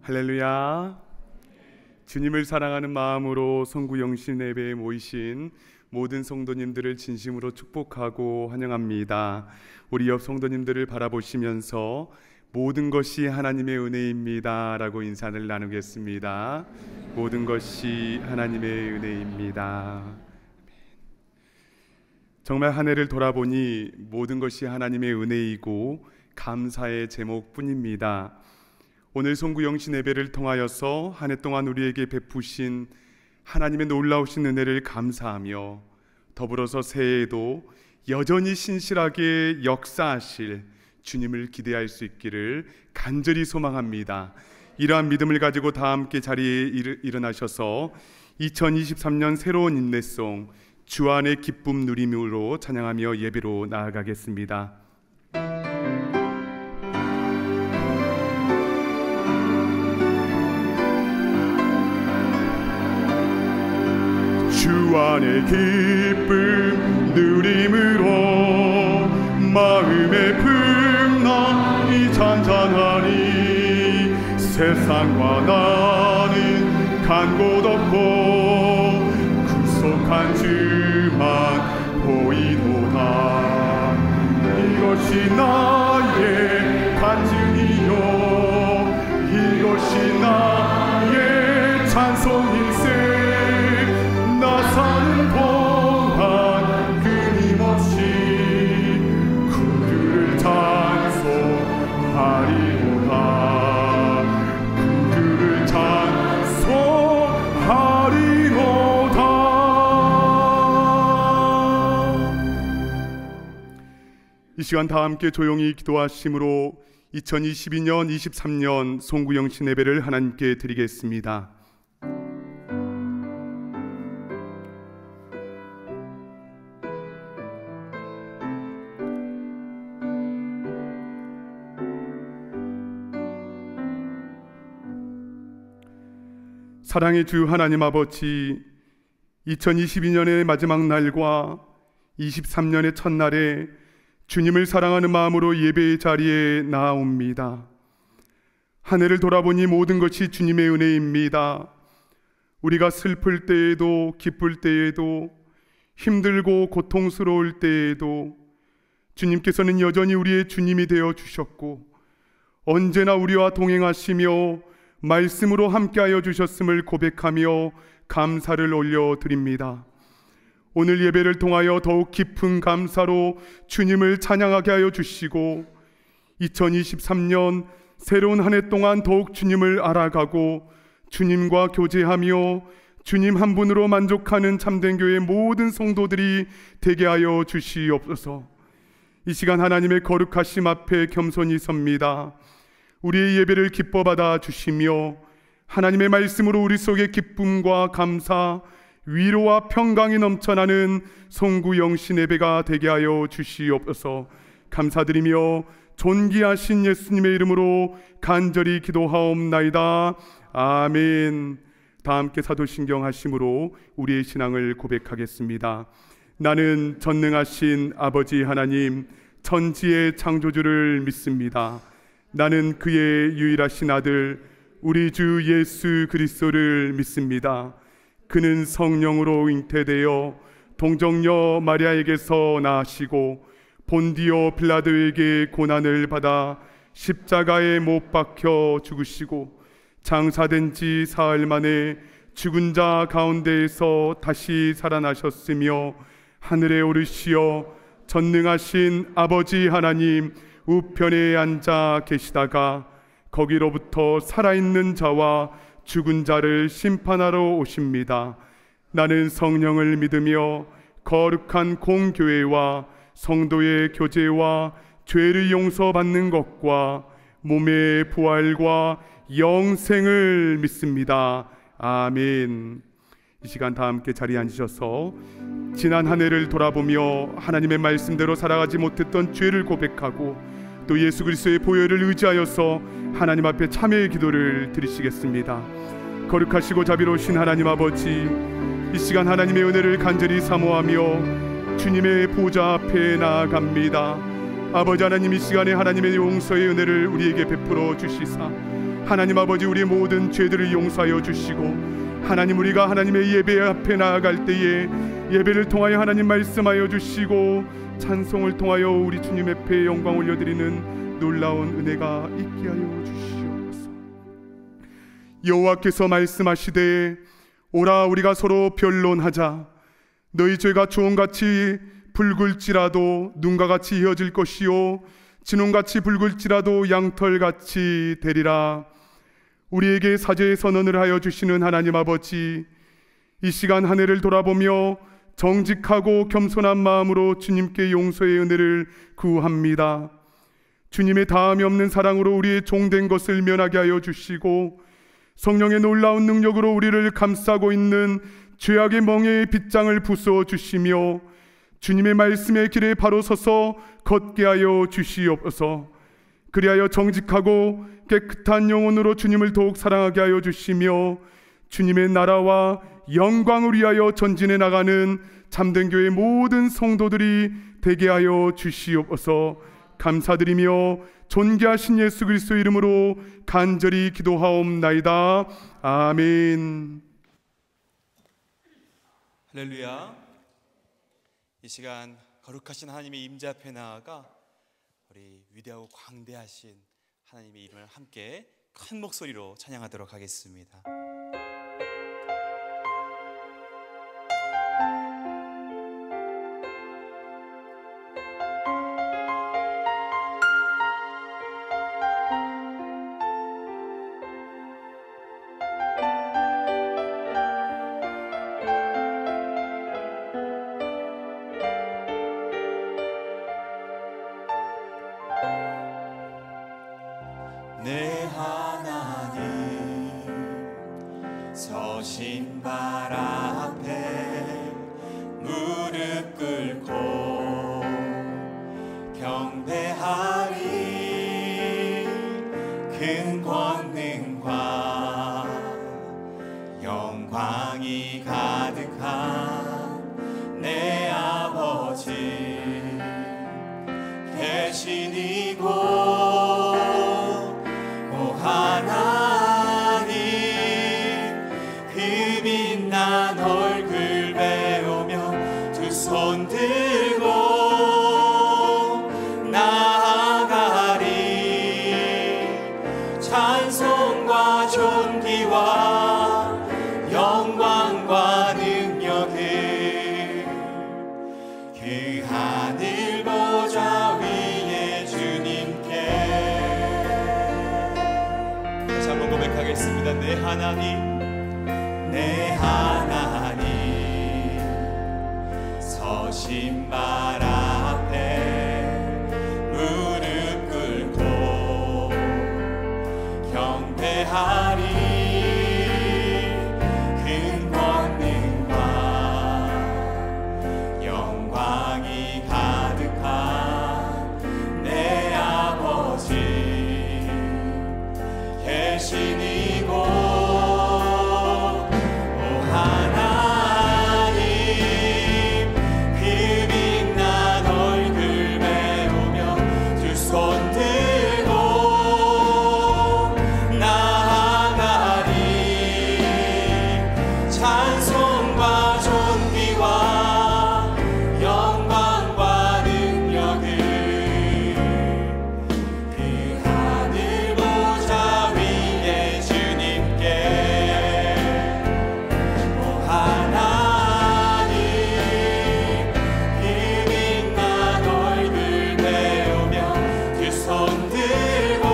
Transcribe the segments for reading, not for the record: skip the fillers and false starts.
할렐루야. 주님을 사랑하는 마음으로 송구영신 예배에 모이신 모든 성도님들을 진심으로 축복하고 환영합니다. 우리 옆 성도님들을 바라보시면서 모든 것이 하나님의 은혜입니다 라고 인사를 나누겠습니다. 모든 것이 하나님의 은혜입니다. 정말 한 해를 돌아보니 모든 것이 하나님의 은혜이고 감사의 제목뿐입니다. 오늘 송구영신 예배를 통하여서 한 해 동안 우리에게 베푸신 하나님의 놀라우신 은혜를 감사하며 더불어서 새해에도 여전히 신실하게 역사하실 주님을 기대할 수 있기를 간절히 소망합니다. 이러한 믿음을 가지고 다 함께 자리에 일어나셔서 2023년 새로운 인내송 주 안의 기쁨 누림으로 찬양하며 예배로 나아가겠습니다. 주 안의 기쁨 누림으로 마음의 풍랑이 잔잔하니 세상과 나는 간 곳 없고 구속한 주만 보이도다. 이것이 나의 간증이요 이것이 나의 찬송일세. 나 사는 동안 끊임없이 그를 찬송하리로다. 그를 찬송하리로다. 이 시간 다 함께 조용히 기도하심으로 2022년 23년 송구영신 예배를 하나님께 드리겠습니다. 사랑의 주 하나님 아버지, 2022년의 마지막 날과 23년의 첫날에 주님을 사랑하는 마음으로 예배의 자리에 나아옵니다. 한 해를 돌아보니 모든 것이 주님의 은혜입니다. 우리가 슬플 때에도 기쁠 때에도 힘들고 고통스러울 때에도 주님께서는 여전히 우리의 주님이 되어 주셨고 언제나 우리와 동행하시며 말씀으로 함께하여 주셨음을 고백하며 감사를 올려드립니다. 오늘 예배를 통하여 더욱 깊은 감사로 주님을 찬양하게 하여 주시고 2023년 새로운 한 해 동안 더욱 주님을 알아가고 주님과 교제하며 주님 한 분으로 만족하는 참된 교회 모든 성도들이 되게 하여 주시옵소서. 이 시간 하나님의 거룩하심 앞에 겸손히 섭니다. 우리의 예배를 기뻐 받아 주시며 하나님의 말씀으로 우리 속에 기쁨과 감사, 위로와 평강이 넘쳐나는 송구영신 예배가 되게 하여 주시옵소서. 감사드리며 존귀하신 예수님의 이름으로 간절히 기도하옵나이다. 아멘. 다 함께 사도신경 하심으로 우리의 신앙을 고백하겠습니다. 나는 전능하신 아버지 하나님 천지의 창조주를 믿습니다. 나는 그의 유일하신 아들 우리 주 예수 그리스도를 믿습니다. 그는 성령으로 잉태되어 동정녀 마리아에게서 나시고 본디오 빌라도에게 고난을 받아 십자가에 못 박혀 죽으시고 장사된 지 사흘 만에 죽은 자 가운데에서 다시 살아나셨으며 하늘에 오르시어 전능하신 아버지 하나님 우편에 앉아 계시다가 거기로부터 살아있는 자와 죽은 자를 심판하러 오십니다. 나는 성령을 믿으며 거룩한 공교회와 성도의 교제와 죄를 용서받는 것과 몸의 부활과 영생을 믿습니다. 아멘. 이 시간 다 함께 자리에 앉으셔서 지난 한 해를 돌아보며 하나님의 말씀대로 살아가지 못했던 죄를 고백하고 또 예수 그리스도의 보혈을 의지하여서 하나님 앞에 참회의 기도를 드리시겠습니다. 거룩하시고 자비로우신 하나님 아버지, 이 시간 하나님의 은혜를 간절히 사모하며 주님의 보좌 앞에 나아갑니다. 아버지 하나님, 이 시간에 하나님의 용서의 은혜를 우리에게 베풀어 주시사 하나님 아버지, 우리의 모든 죄들을 용서하여 주시고, 하나님, 우리가 하나님의 예배 앞에 나아갈 때에 예배를 통하여 하나님 말씀하여 주시고 찬송을 통하여 우리 주님 앞에 영광 올려드리는 놀라운 은혜가 있게 하여 주시옵소서. 여호와께서 말씀하시되, 오라 우리가 서로 변론하자. 너희 죄가 주홍같이 붉을지라도 눈과 같이 이어질 것이요 진홍같이 붉을지라도 양털같이 되리라. 우리에게 사죄의 선언을 하여 주시는 하나님 아버지, 이 시간 한 해를 돌아보며 정직하고 겸손한 마음으로 주님께 용서의 은혜를 구합니다. 주님의 다함이 없는 사랑으로 우리의 종된 것을 면하게 하여 주시고, 성령의 놀라운 능력으로 우리를 감싸고 있는 죄악의 멍에의 빗장을 부수어 주시며 주님의 말씀의 길에 바로 서서 걷게 하여 주시옵소서. 그리하여 정직하고 깨끗한 영혼으로 주님을 더욱 사랑하게 하여 주시며 주님의 나라와 영광을 위하여 전진해 나가는 참된 교회 모든 성도들이 되게 하여 주시옵소서. 감사드리며 존귀하신 예수 그리스도 이름으로 간절히 기도하옵나이다. 아멘. 할렐루야. 이 시간 거룩하신 하나님의 임재 앞에 나아가 우리 위대하고 광대하신 하나님의 이름을 함께 큰 목소리로 찬양하도록 하겠습니다. 내 하나님 서신 발 앞에 무릎 꿇고 경배하리. 큰 권능과 영광이 가득한 내 아버지 계신 이곳 하나님, 그 빛난 얼굴 배우며 두 손 들고 나아가리. 찬송과 존귀와 영광과 능력을 그 하늘 보좌 위에 주님께. 한번 고백하겠습니다. 내 하나님, 내 하나님 서신 발 앞에 무릎 꿇고 경배하리. 큰 권능과 영광이 가득한 내 아버지 계신 이곳 하나님, 그 빛난 얼굴 배우며 두 손 들고 나아가리. 찬송과 존귀와 영광과 능력을 그 하늘 보좌 위에 주님께. 오 하나님, 그 빛난 얼굴 배우며 두 손 들고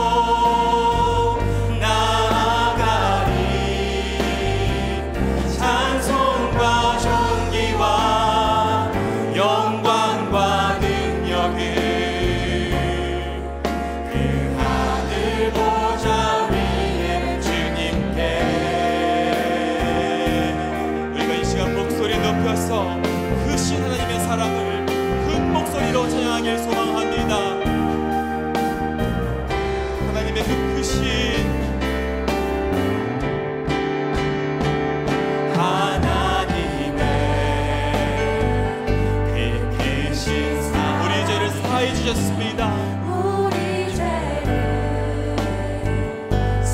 나아가리. 찬송과 존귀와 영광과 능력을 그 하늘 보좌 위에 주님께. 우리가 이 시간 목소리 높여서 크신 하나님의 사랑을 큰 목소리로 찬양하길 소망합니다. 하나님의 그 크신 하나님의 그 크신 사랑, 우리 죄를 사해 주셨습니다. 우리 죄를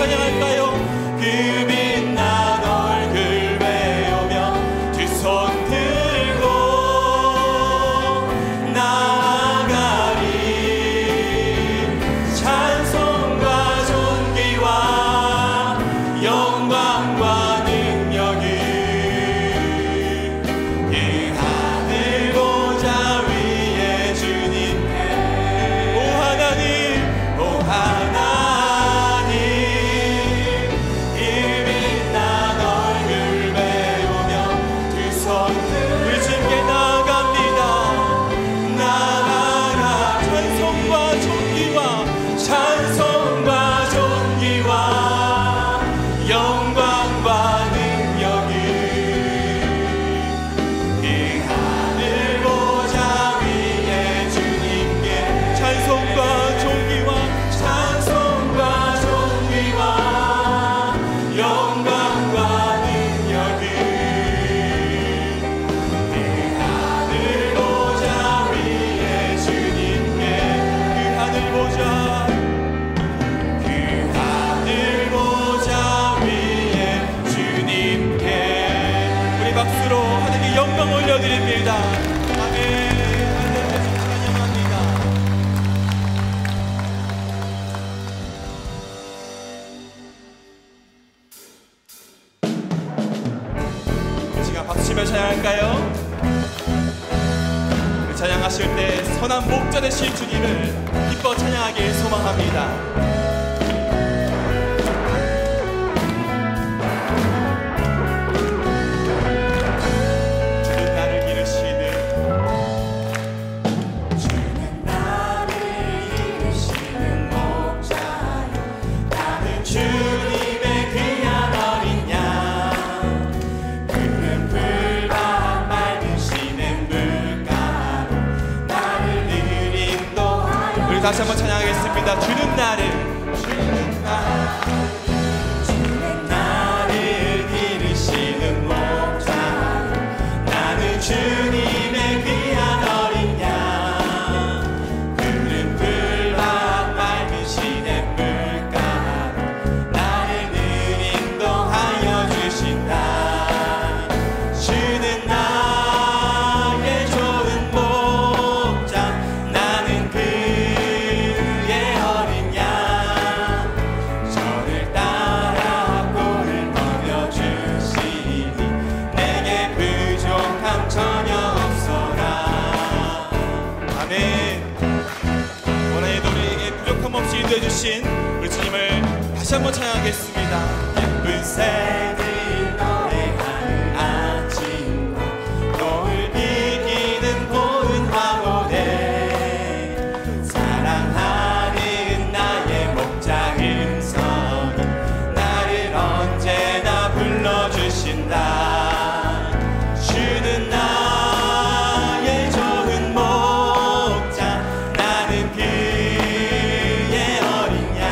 찬양할까요? 그 빛난 얼굴 배우며 두 손 들고 나아가리. 찬송과 존귀와 영광과 능력이 그 하늘 보좌 위에 주님께. 오 하나님, 오 하나님, 이 빛난 얼굴 배우며 두 손 우리 주님께 나아갑니다. 나아가. 찬송과 존귀와 찬송과 존귀와 영광과 능력이 이 하늘 보좌 위에 주님께. 찬송과 존귀와 찬송과 존귀와 영광과 능력이 이 하늘 보좌 위에 주님께. 그 하늘 보좌, 그 하늘 보좌 위에 주님께. 우리 박수로 하나님께 영광 올려드립니다. 아멘. 할렐루야. 찬양합니다. 이 시간 박수치며 찬양할까요? 그 찬양하실 때 선한 목자 되신 주님을 기뻐 찬양하길 소망합니다. 주는 나를 기르시는 목자요. 나는 주님의 귀한 어린 양. 그는 풀밭 맑으시는 물가로 나를 늘 인도하여. 우리 다시 한번 찬양하겠습니다. 주는 나를 기르시는 목자요. 나는 주님의 귀한 어린 양. 그는 풀밭 맑으시는 물가로 나를 늘 인도하여 주신다. 주는 나의 좋은 목자. 나는 그의 어린 양. 저를 따라 꼴을 먹여주시니 내게 부족함 전혀 없어라. 아멘. 원하에도 우리에게 부족함 없이 인도해 주신 우리 주님을 다시 한번 찬양하겠습니다. 예쁜 새들이 노래하는 아침과 노을 비기는 고운 황홀에 사랑하는 나의 목자 음성이 나를 언제나 불러주신다. 주는 나의 좋은 목자. 나는 그의 어린 양.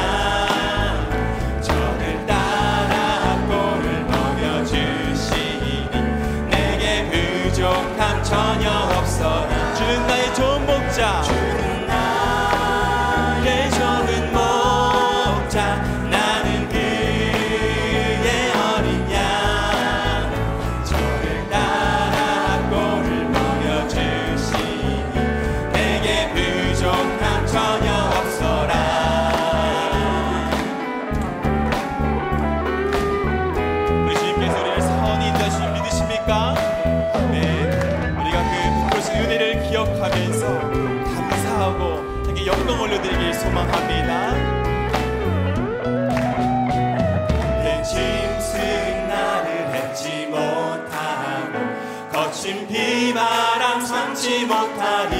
저를 따라 꼴을 먹여주시니 내게 부족함 전혀 없어라. 주는 나의 좋은 목자. 주는 나의 좋은 목자. 나는 그의 어린 양. 저를 따라 꼴을 먹여주시니 내게 부족함 전혀 없어라. 우리 주님께서 우리를 선히 인도하시는 믿으십니까? 아멘. 우리가 그 베푸신 은혜를 기억하면서 감사하고 함께 영광 올려드리길 소망합니다. 짐승 나를 밟지 못하고 거친 비바람 삼지 못하리.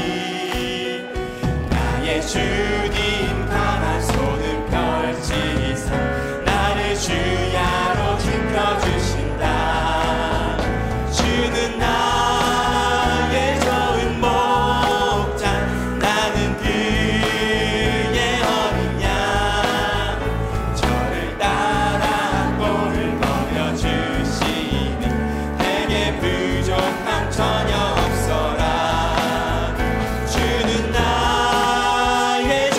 나의 주님 강한 손을 펼치사 나를 주야로 지켜주신다. 주는 나의 좋은 목자. 나는 그의 어린 양. 저를 따라 꼴을 먹여주시니 내게 부족함 전혀 없어라. 주는 나의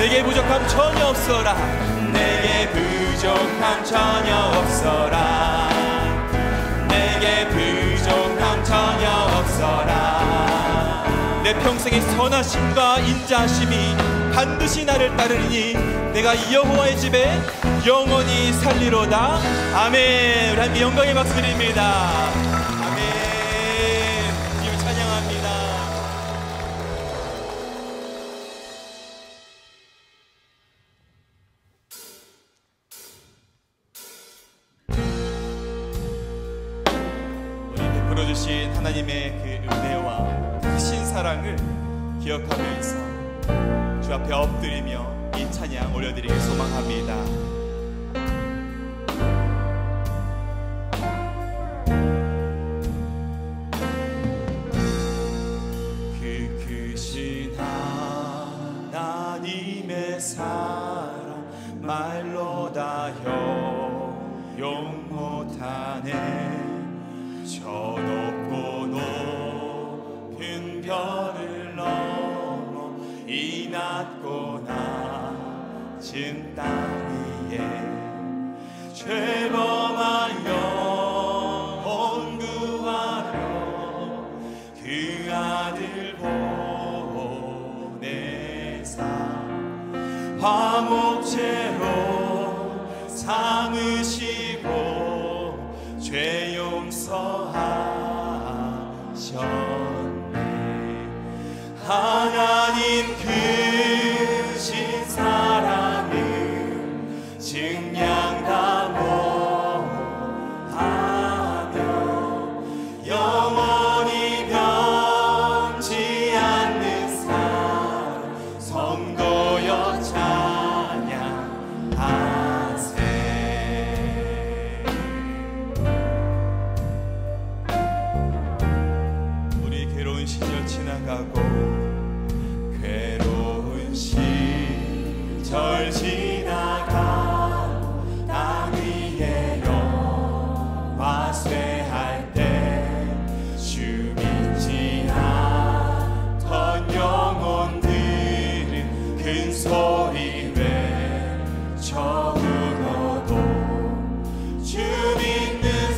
내게 부족함 전혀 없어라. 내게 부족함 전혀 없어라. 내게 부족함 전혀 없어라. 내 평생의 선하심과 인자하심이 반드시 나를 따르니 내가 여호와의 집에 영원히 살리로다. 아멘. 우리 함께 영광의 박수 드립니다. 아멘. 주님을 찬양합니다. 주신 하나님의 그 은혜와 크신 사랑을 기억하면서 주 앞에 엎드리며 이 찬양 올려드리길 소망합니다. 그 크신 하나님의 사랑 말로 다 형용 못하네. 저 높고 높은 별을 넘어 이 낮고 낮은 땅 위에 죄범한 영혼 구하려 그 아들 보내사 화목제로 삼으시고 죄 용서하셨네. 하나님 크신 사랑을 증량다 못하며 영원히 변치 않는 사랑 성도여 찬양하세. 시절 지나가고 괴로운 시절 지나가고 땅 위에 영화 쇠할 때 주 믿지 않던 영혼들은 큰 소리 외쳐 울어도 주 믿는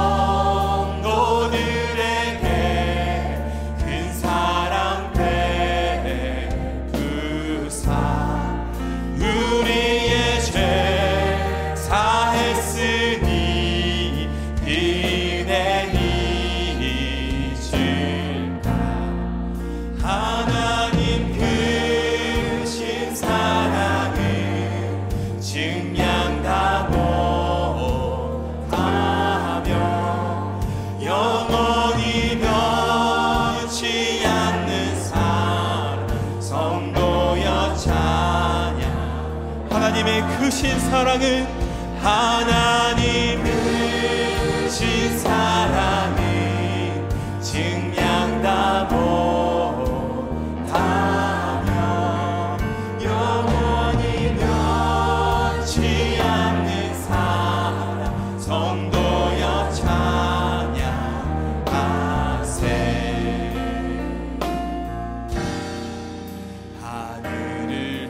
크신 사랑은 하나님 크신 사랑은 증량다 못하며 영원히 변치 않는 사랑 성도여 찬양하세. 하늘을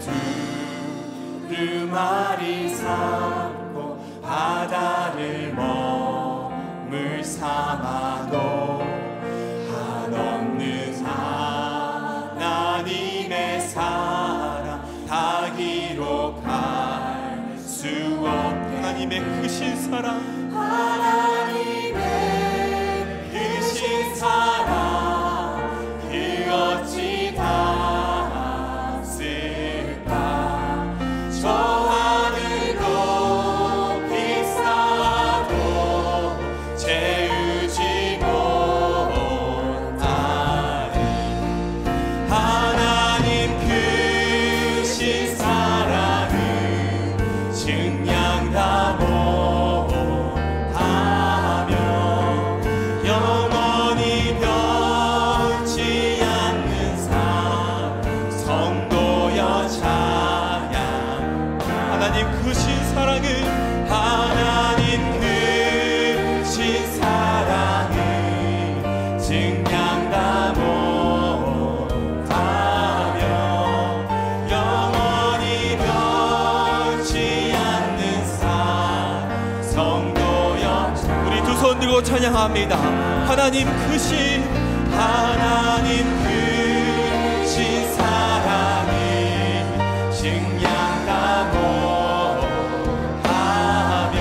두루마리 삼고 바다를 머물 삼아도 한없는 하나님의 사랑 다 기록할 수 없게. 하나님의 크신 사랑, 하나님의 크신 사랑 그 어찌 닿았을까. 저 하늘 높이 쌓아도 채우지 못하리. 하나님 크신 사랑을 증량다 못하며 영원히 변치 않는 사랑 성도여 찬양. 하나님 크신 사랑은 하나님 크신 사랑을 증량다 못하며 영원히 목소리로 찬양합니다. 하나님 크신 사랑이 증량하고 하며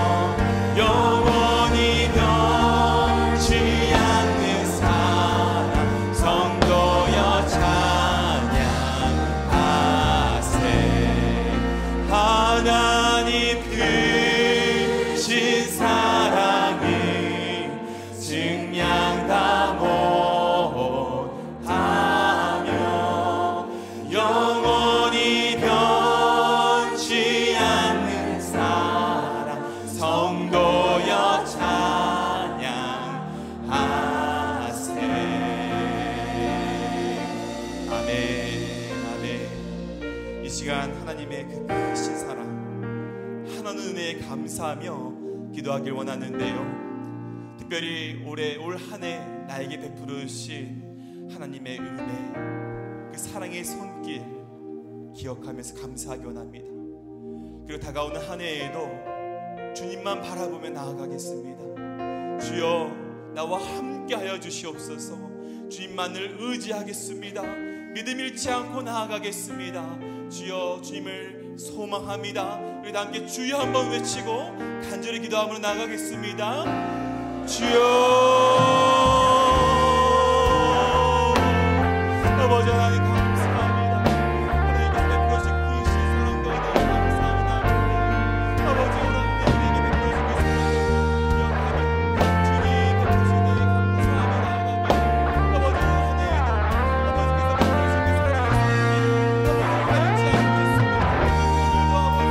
영원히 변치 않는 사랑 성도여 찬양하세. 하나님 크신 사랑이 증량다 못하며 영원히 변치 않는 사랑 성도여 찬양하세. 아멘. 아멘. 이 시간 하나님의 그 크신 사랑 한없는 은혜에 감사하며 기도하길 원하는데요, 특별히 올해 올 한 해 나에게 베푸르신 하나님의 은혜, 그 사랑의 손길 기억하면서 감사하기 원합니다. 그리고 다가오는 한 해에도 주님만 바라보며 나아가겠습니다. 주여 나와 함께 하여 주시옵소서. 주님만을 의지하겠습니다. 믿음 잃지 않고 나아가겠습니다. 주여 주님을 소망합니다. 우리 다 함께 주여 한번 외치고 간절히 기도함으로 나가겠습니다. 주여. 아버지 하나님 감사합니다. 하나님께서 베풀어주신 그 사랑과 은혜를 감사합니다. 아버지 하나님에게 베풀어주신 그 사랑을 기억하며 주님 베풀어주신 은혜 감사합니다. 아버지 한 해에도 아버지께서 베풀어주신 그 사랑의 손길 아버지 잊지 않겠습니다. 오늘도 아버지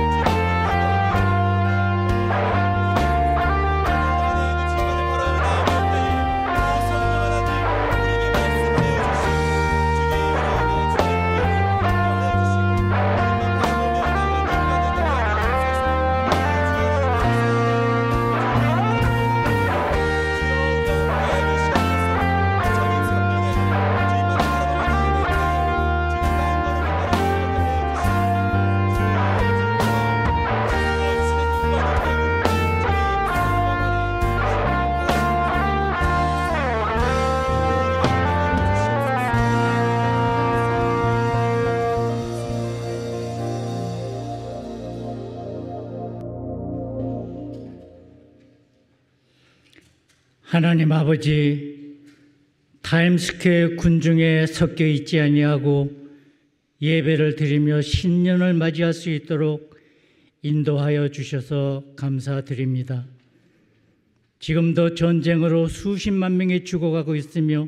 하나님 아버지, 타임스퀘어 군중에 섞여 있지 아니하고 예배를 드리며 신년을 맞이할 수 있도록 인도하여 주셔서 감사드립니다. 지금도 전쟁으로 수십만 명이 죽어가고 있으며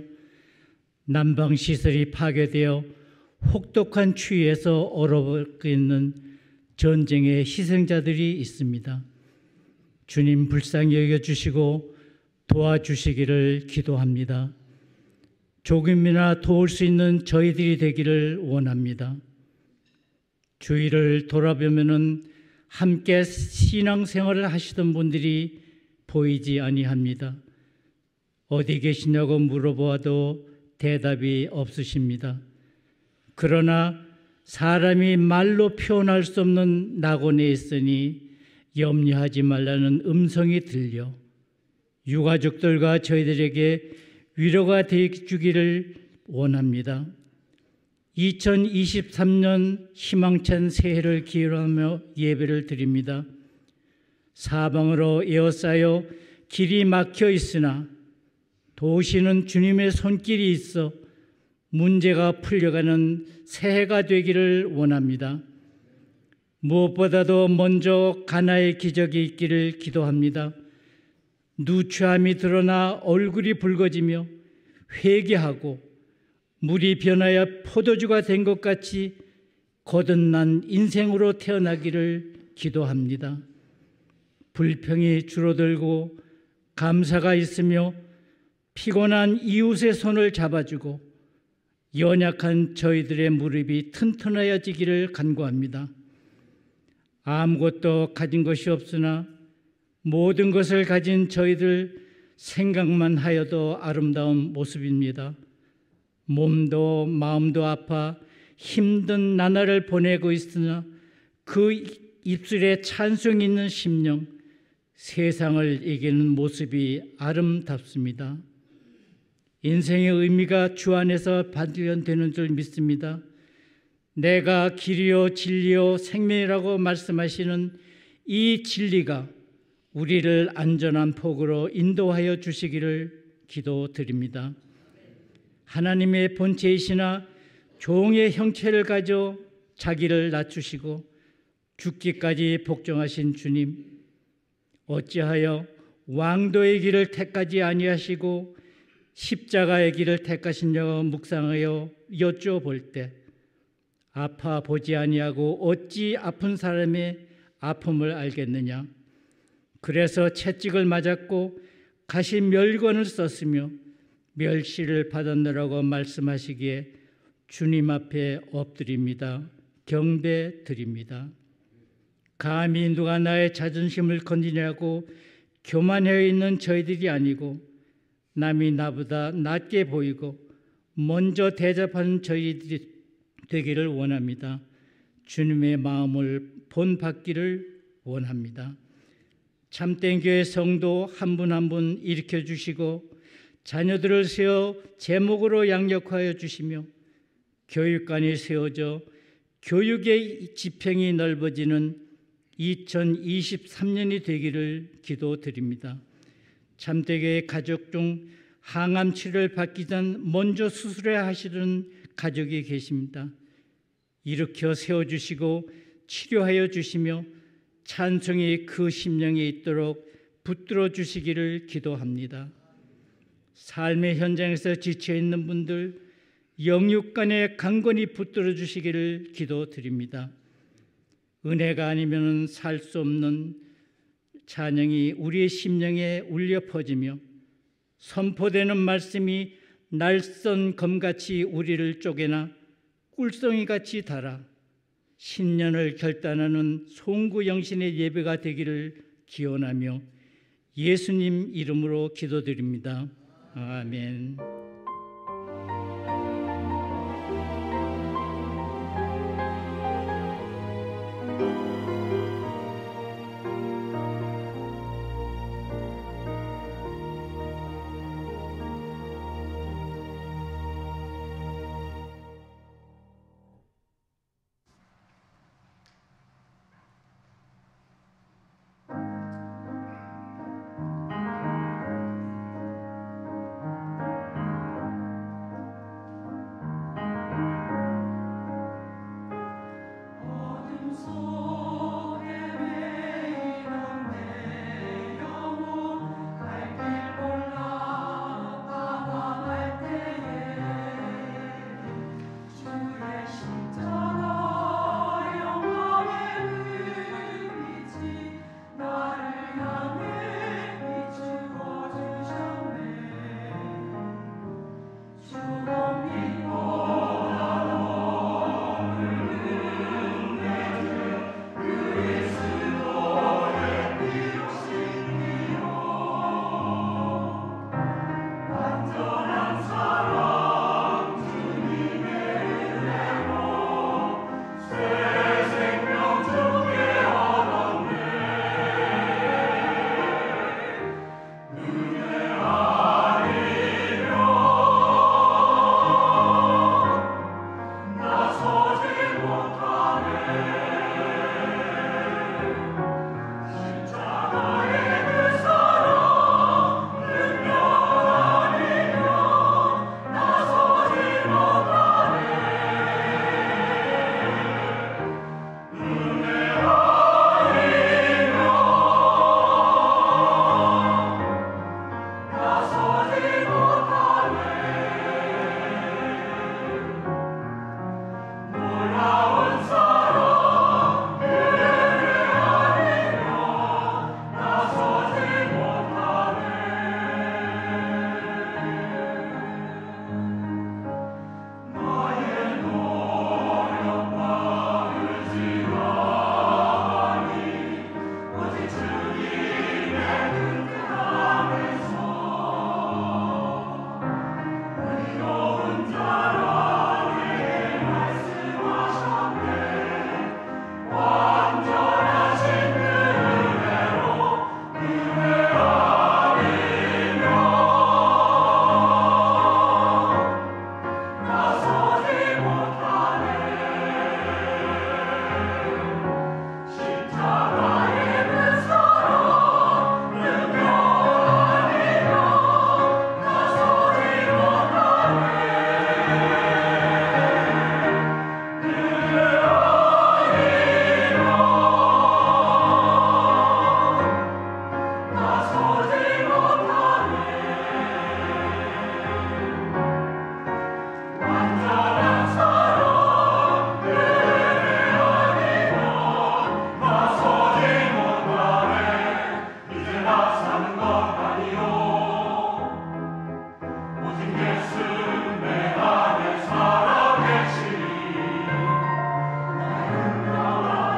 난방시설이 파괴되어 혹독한 추위에서 얼어붙고 있는 전쟁의 희생자들이 있습니다. 주님 불쌍히 여겨주시고 도와주시기를 기도합니다. 조금이나 도울 수 있는 저희들이 되기를 원합니다. 주위를 돌아보면은 함께 신앙생활을 하시던 분들이 보이지 아니합니다. 어디 계시냐고 물어보아도 대답이 없으십니다. 그러나 사람이 말로 표현할 수 없는 낙원에 있으니 염려하지 말라는 음성이 들려 유가족들과 저희들에게 위로가 되어주기를 원합니다. 2023년 희망찬 새해를 기원하며 예배를 드립니다. 사방으로 에워싸여 길이 막혀 있으나 도시는 주님의 손길이 있어 문제가 풀려가는 새해가 되기를 원합니다. 무엇보다도 먼저 가나의 기적이 있기를 기도합니다. 누추함이 드러나 얼굴이 붉어지며 회개하고 물이 변하여 포도주가 된 것 같이 거듭난 인생으로 태어나기를 기도합니다. 불평이 줄어들고 감사가 있으며 피곤한 이웃의 손을 잡아주고 연약한 저희들의 무릎이 튼튼하여지기를 간구합니다. 아무것도 가진 것이 없으나 모든 것을 가진 저희들 생각만 하여도 아름다운 모습입니다. 몸도 마음도 아파 힘든 나날을 보내고 있으나 그 입술에 찬송이 있는 심령, 세상을 이기는 모습이 아름답습니다. 인생의 의미가 주 안에서 발견되는 줄 믿습니다. 내가 길이요 진리요 생명이라고 말씀하시는 이 진리가 우리를 안전한 폭으로 인도하여 주시기를 기도드립니다. 하나님의 본체이시나 종의 형체를 가져 자기를 낮추시고 죽기까지 복종하신 주님, 어찌하여 왕도의 길을 택하지 아니하시고 십자가의 길을 택하시냐고 묵상하여 여쭤볼 때 아파 보지 아니하고 어찌 아픈 사람의 아픔을 알겠느냐. 그래서 채찍을 맞았고 가시 멸관을 썼으며 멸시를 받았느라고 말씀하시기에 주님 앞에 엎드립니다. 경배드립니다. 감히 누가 나의 자존심을 건지냐고 교만해 있는 저희들이 아니고 남이 나보다 낮게 보이고 먼저 대접하는 저희들이 되기를 원합니다. 주님의 마음을 본받기를 원합니다. 참된 교회 성도 한 분 한 분 일으켜 주시고 자녀들을 세워 제목으로 양육하여 주시며 교육관이 세워져 교육의 지평이 넓어지는 2023년이 되기를 기도드립니다. 참되게 가족 중 항암 치료를 받기 전 먼저 수술해야 하시는 가족이 계십니다. 일으켜 세워주시고 치료하여 주시며 찬송이 그 심령에 있도록 붙들어 주시기를 기도합니다. 삶의 현장에서 지쳐있는 분들 영육간에 강건히 붙들어 주시기를 기도드립니다. 은혜가 아니면 살 수 없는 찬양이 우리의 심령에 울려 퍼지며 선포되는 말씀이 날선 검같이 우리를 쪼개나 꿀송이같이 달아 신년을 결단하는 송구영신의 예배가 되기를 기원하며 예수님 이름으로 기도드립니다. 아멘.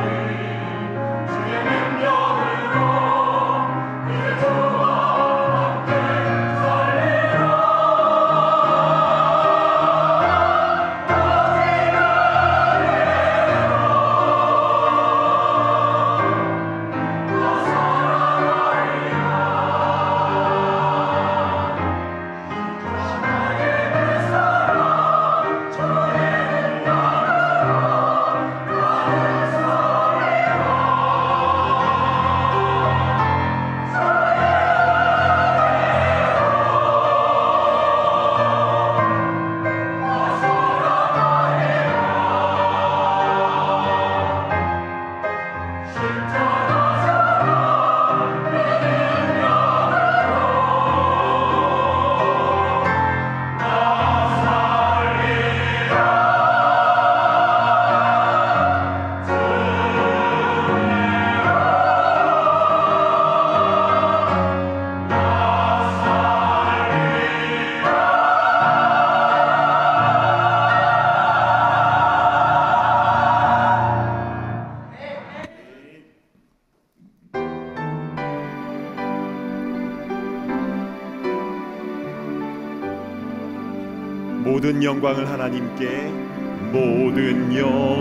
모든 영광을 하나님께, 모든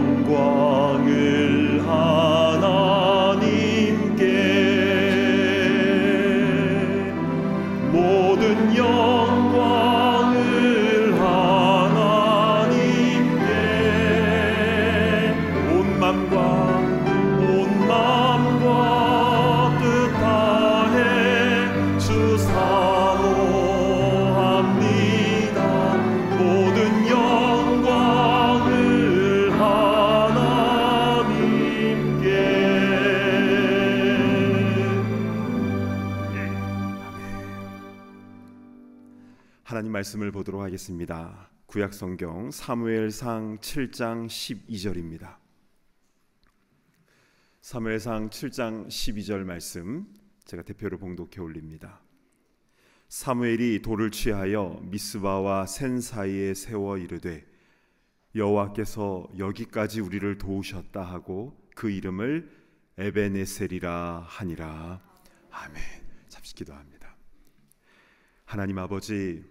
영광을 하나님께, 모든 영광을 하나님께, 온 맘과 뜻 다해 주 사모합니다. 모든 영광을 하나님께. 하나님 말씀을 보도록 하겠습니다. 구약 성경 사무엘상 7장 12절입니다. 사무엘상 7장 12절 말씀 제가 대표로 봉독해 올립니다. 사무엘이 돌을 취하여 미스바와 센 사이에 세워 이르되 여호와께서 여기까지 우리를 도우셨다 하고 그 이름을 에베네셀이라 하니라. 아멘. 잠시 기도합니다. 하나님 아버지,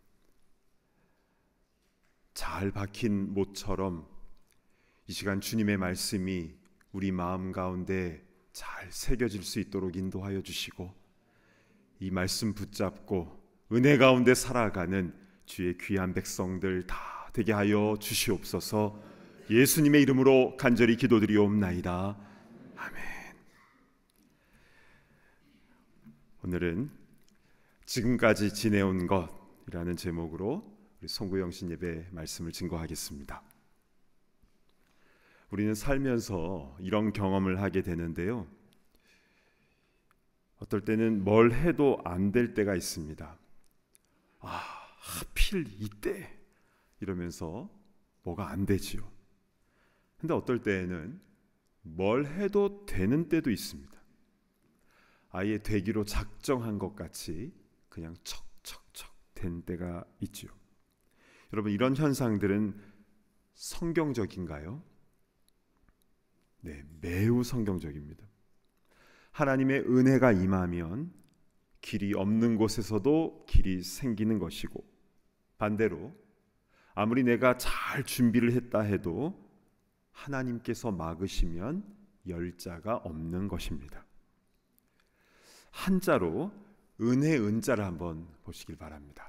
잘 박힌 못처럼 이 시간 주님의 말씀이 우리 마음 가운데 잘 새겨질 수 있도록 인도하여 주시고, 이 말씀 붙잡고 은혜 가운데 살아가는 주의 귀한 백성들 다 되게 하여 주시옵소서. 예수님의 이름으로 간절히 기도드리옵나이다. 아멘. 오늘은 지금까지 지내온 것이라는 제목으로 우리 송구영신 예배 말씀을 증거하겠습니다. 우리는 살면서 이런 경험을 하게 되는데요, 어떨 때는 뭘 해도 안 될 때가 있습니다. 하필 이때 이러면서 뭐가 안 되지요. 근데 어떨 때에는 뭘 해도 되는 때도 있습니다. 아예 되기로 작정한 것 같이 그냥 척척척 된 때가 있죠. 여러분, 이런 현상들은 성경적인가요? 네, 매우 성경적입니다. 하나님의 은혜가 임하면 길이 없는 곳에서도 길이 생기는 것이고, 반대로 아무리 내가 잘 준비를 했다 해도 하나님께서 막으시면 열자가 없는 것입니다. 한자로 은혜 은자를 한번 보시길 바랍니다.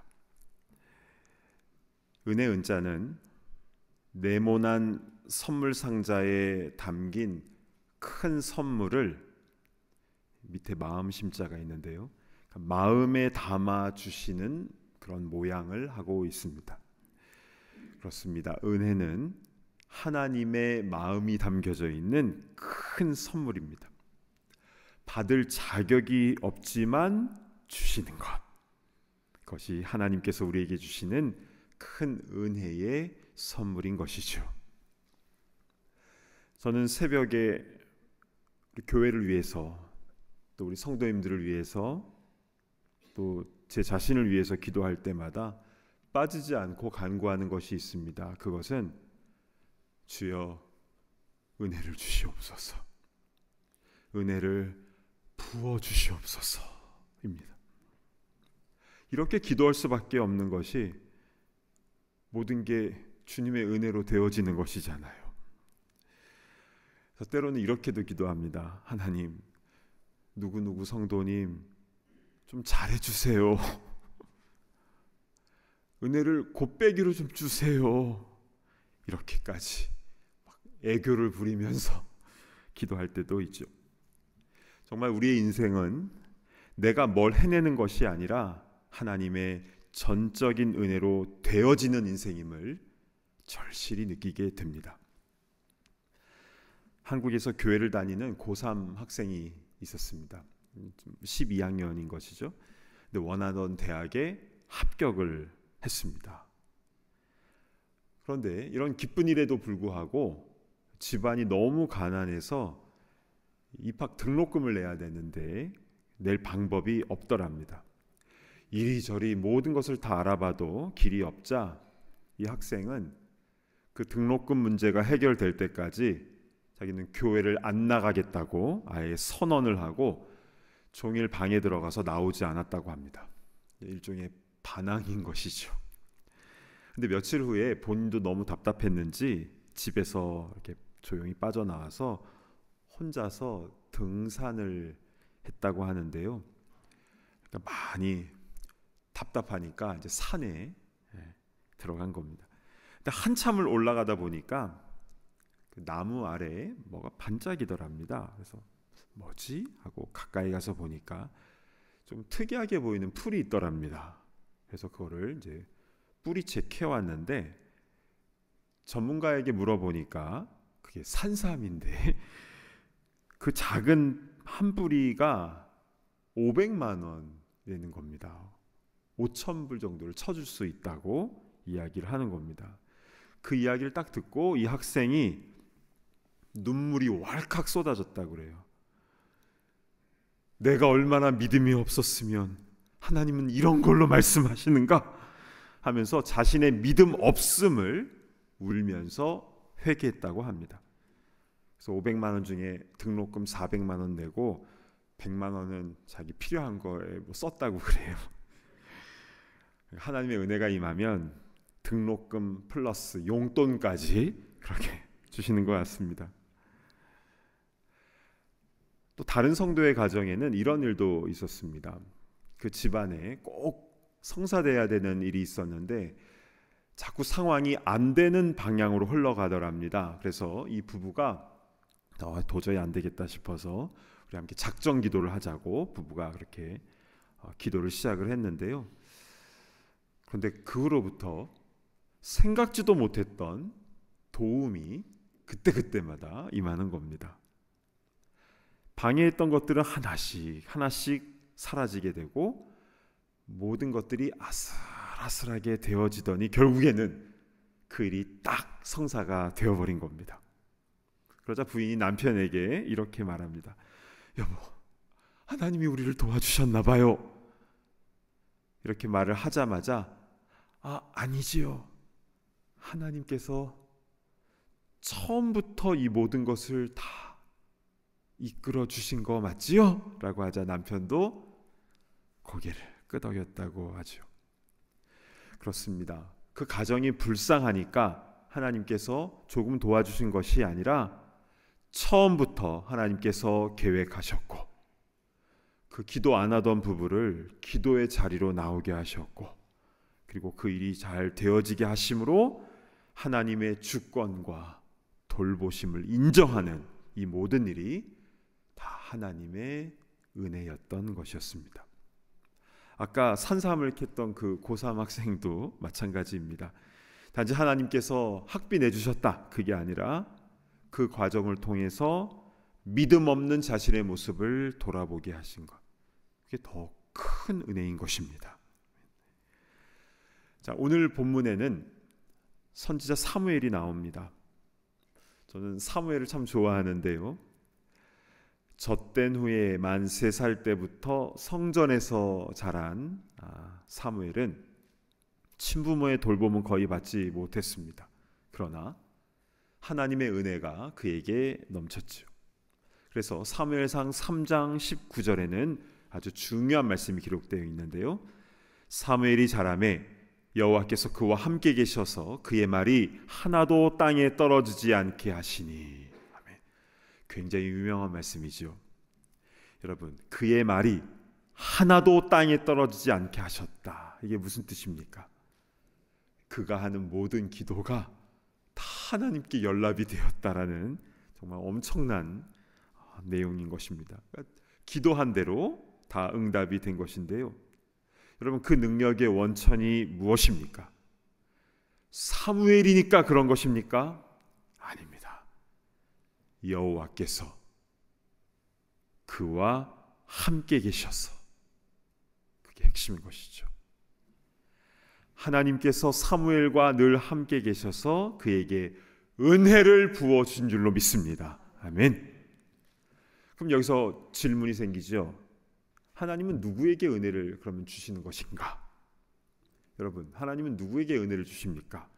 은혜 은자는 네모난 선물 상자에 담긴 큰 선물을, 밑에 마음 심자가 있는데요, 마음에 담아 주시는 그런 모양을 하고 있습니다. 그렇습니다. 은혜는 하나님의 마음이 담겨져 있는 큰 선물입니다. 받을 자격이 없지만 주시는 것, 그것이 하나님께서 우리에게 주시는 큰 은혜의 선물인 것이죠. 저는 새벽에 교회를 위해서, 또 우리 성도님들을 위해서, 또 제 자신을 위해서 기도할 때마다 빠지지 않고 간구하는 것이 있습니다. 그것은 주여, 은혜를 주시옵소서. 은혜를 부어 주시옵소서입니다. 이렇게 기도할 수밖에 없는 것이 모든 게 주님의 은혜로 되어지는 것이잖아요. 그래서 때로는 이렇게도 기도합니다. 하나님, 누구누구 성도님 좀 잘해주세요. 은혜를 곱빼기로 좀 주세요. 이렇게까지 막 애교를 부리면서 기도할 때도 있죠. 정말 우리의 인생은 내가 뭘 해내는 것이 아니라 하나님의 전적인 은혜로 되어지는 인생임을 절실히 느끼게 됩니다. 한국에서 교회를 다니는 고3 학생이 있었습니다. 12학년인 것이죠. 근데 원하던 대학에 합격을 했습니다. 그런데 이런 기쁜 일에도 불구하고 집안이 너무 가난해서 입학 등록금을 내야 되는데 낼 방법이 없더랍니다. 이리저리 모든 것을 다 알아봐도 길이 없자 이 학생은 그 등록금 문제가 해결될 때까지 자기는 교회를 안 나가겠다고 아예 선언을 하고 종일 방에 들어가서 나오지 않았다고 합니다. 일종의 반항인 것이죠. 근데 며칠 후에 본인도 너무 답답했는지 집에서 이렇게 조용히 빠져나와서 혼자서 등산을 했다고 하는데요. 그러니까 많이 답답하니까 이제 산에 들어간 겁니다. 근데 한참을 올라가다 보니까 그 나무 아래에 뭐가 반짝이더랍니다. 그래서 뭐지? 하고 가까이 가서 보니까 좀 특이하게 보이는 풀이 있더랍니다. 그래서 그거를 이제 뿌리채 캐왔는데 전문가에게 물어보니까 그게 산삼인데 그 작은 한 뿌리가 500만 원 되는 겁니다. 5,000불 정도를 쳐줄 수 있다고 이야기를 하는 겁니다. 그 이야기를 딱 듣고 이 학생이 눈물이 왈칵 쏟아졌다고 그래요. 내가 얼마나 믿음이 없었으면 하나님은 이런 걸로 말씀하시는가 하면서 자신의 믿음 없음을 울면서 회개했다고 합니다. 그래서 500만 원 중에 등록금 400만 원 내고 100만 원은 자기 필요한 거에 뭐 썼다고 그래요. 하나님의 은혜가 임하면 등록금 플러스 용돈까지 그렇게 주시는 것 같습니다. 또 다른 성도의 가정에는 이런 일도 있었습니다. 그 집안에 꼭 성사돼야 되는 일이 있었는데 자꾸 상황이 안 되는 방향으로 흘러가더랍니다. 그래서 이 부부가 도저히 안 되겠다 싶어서 우리 함께 작정 기도를 하자고 부부가 그렇게 기도를 시작을 했는데요. 그런데 그 후로부터 생각지도 못했던 도움이 그때마다 임하는 겁니다. 방해했던 것들은 하나씩 사라지게 되고 모든 것들이 아슬아슬하게 되어지더니 결국에는 그 일이 딱 성사가 되어버린 겁니다. 그러자 부인이 남편에게 이렇게 말합니다. 여보, 하나님이 우리를 도와주셨나 봐요. 이렇게 말을 하자마자 아니지요. 하나님께서 처음부터 이 모든 것을 다 이끌어 주신 거 맞지요? 라고 하자 남편도 고개를 끄덕였다고 하죠. 그렇습니다. 그 가정이 불쌍하니까 하나님께서 조금 도와주신 것이 아니라 처음부터 하나님께서 계획하셨고 그 기도 안 하던 부부를 기도의 자리로 나오게 하셨고 그리고 그 일이 잘 되어지게 하심으로 하나님의 주권과 돌보심을 인정하는 이 모든 일이 다 하나님의 은혜였던 것이었습니다. 아까 산삼을 캤던 그 고3 학생도 마찬가지입니다. 단지 하나님께서 학비 내주셨다 그게 아니라 그 과정을 통해서 믿음 없는 자신의 모습을 돌아보게 하신 것, 그게 더 큰 은혜인 것입니다. 자, 오늘 본문에는 선지자 사무엘이 나옵니다. 저는 사무엘을 참 좋아하는데요. 젖된 후에 만 3살 때부터 성전에서 자란 사무엘은 친부모의 돌봄은 거의 받지 못했습니다. 그러나 하나님의 은혜가 그에게 넘쳤죠. 그래서 사무엘상 3장 19절에는 아주 중요한 말씀이 기록되어 있는데요. 사무엘이 자라매 여호와께서 그와 함께 계셔서 그의 말이 하나도 땅에 떨어지지 않게 하시니. 아멘. 굉장히 유명한 말씀이죠. 여러분, 그의 말이 하나도 땅에 떨어지지 않게 하셨다. 이게 무슨 뜻입니까? 그가 하는 모든 기도가 다 하나님께 연락이 되었다라는 정말 엄청난 내용인 것입니다. 그러니까 기도한 대로 다 응답이 된 것인데요. 여러분, 그 능력의 원천이 무엇입니까? 사무엘이니까 그런 것입니까? 아닙니다. 여호와께서 그와 함께 계셔서, 그게 핵심인 것이죠. 하나님께서 사무엘과 늘 함께 계셔서 그에게 은혜를 부어주신 줄로 믿습니다. 아멘. 그럼 여기서 질문이 생기죠. 하나님은 누구에게 은혜를 그러면 주시는 것인가? 여러분, 하나님은 누구에게 은혜를 주십니까?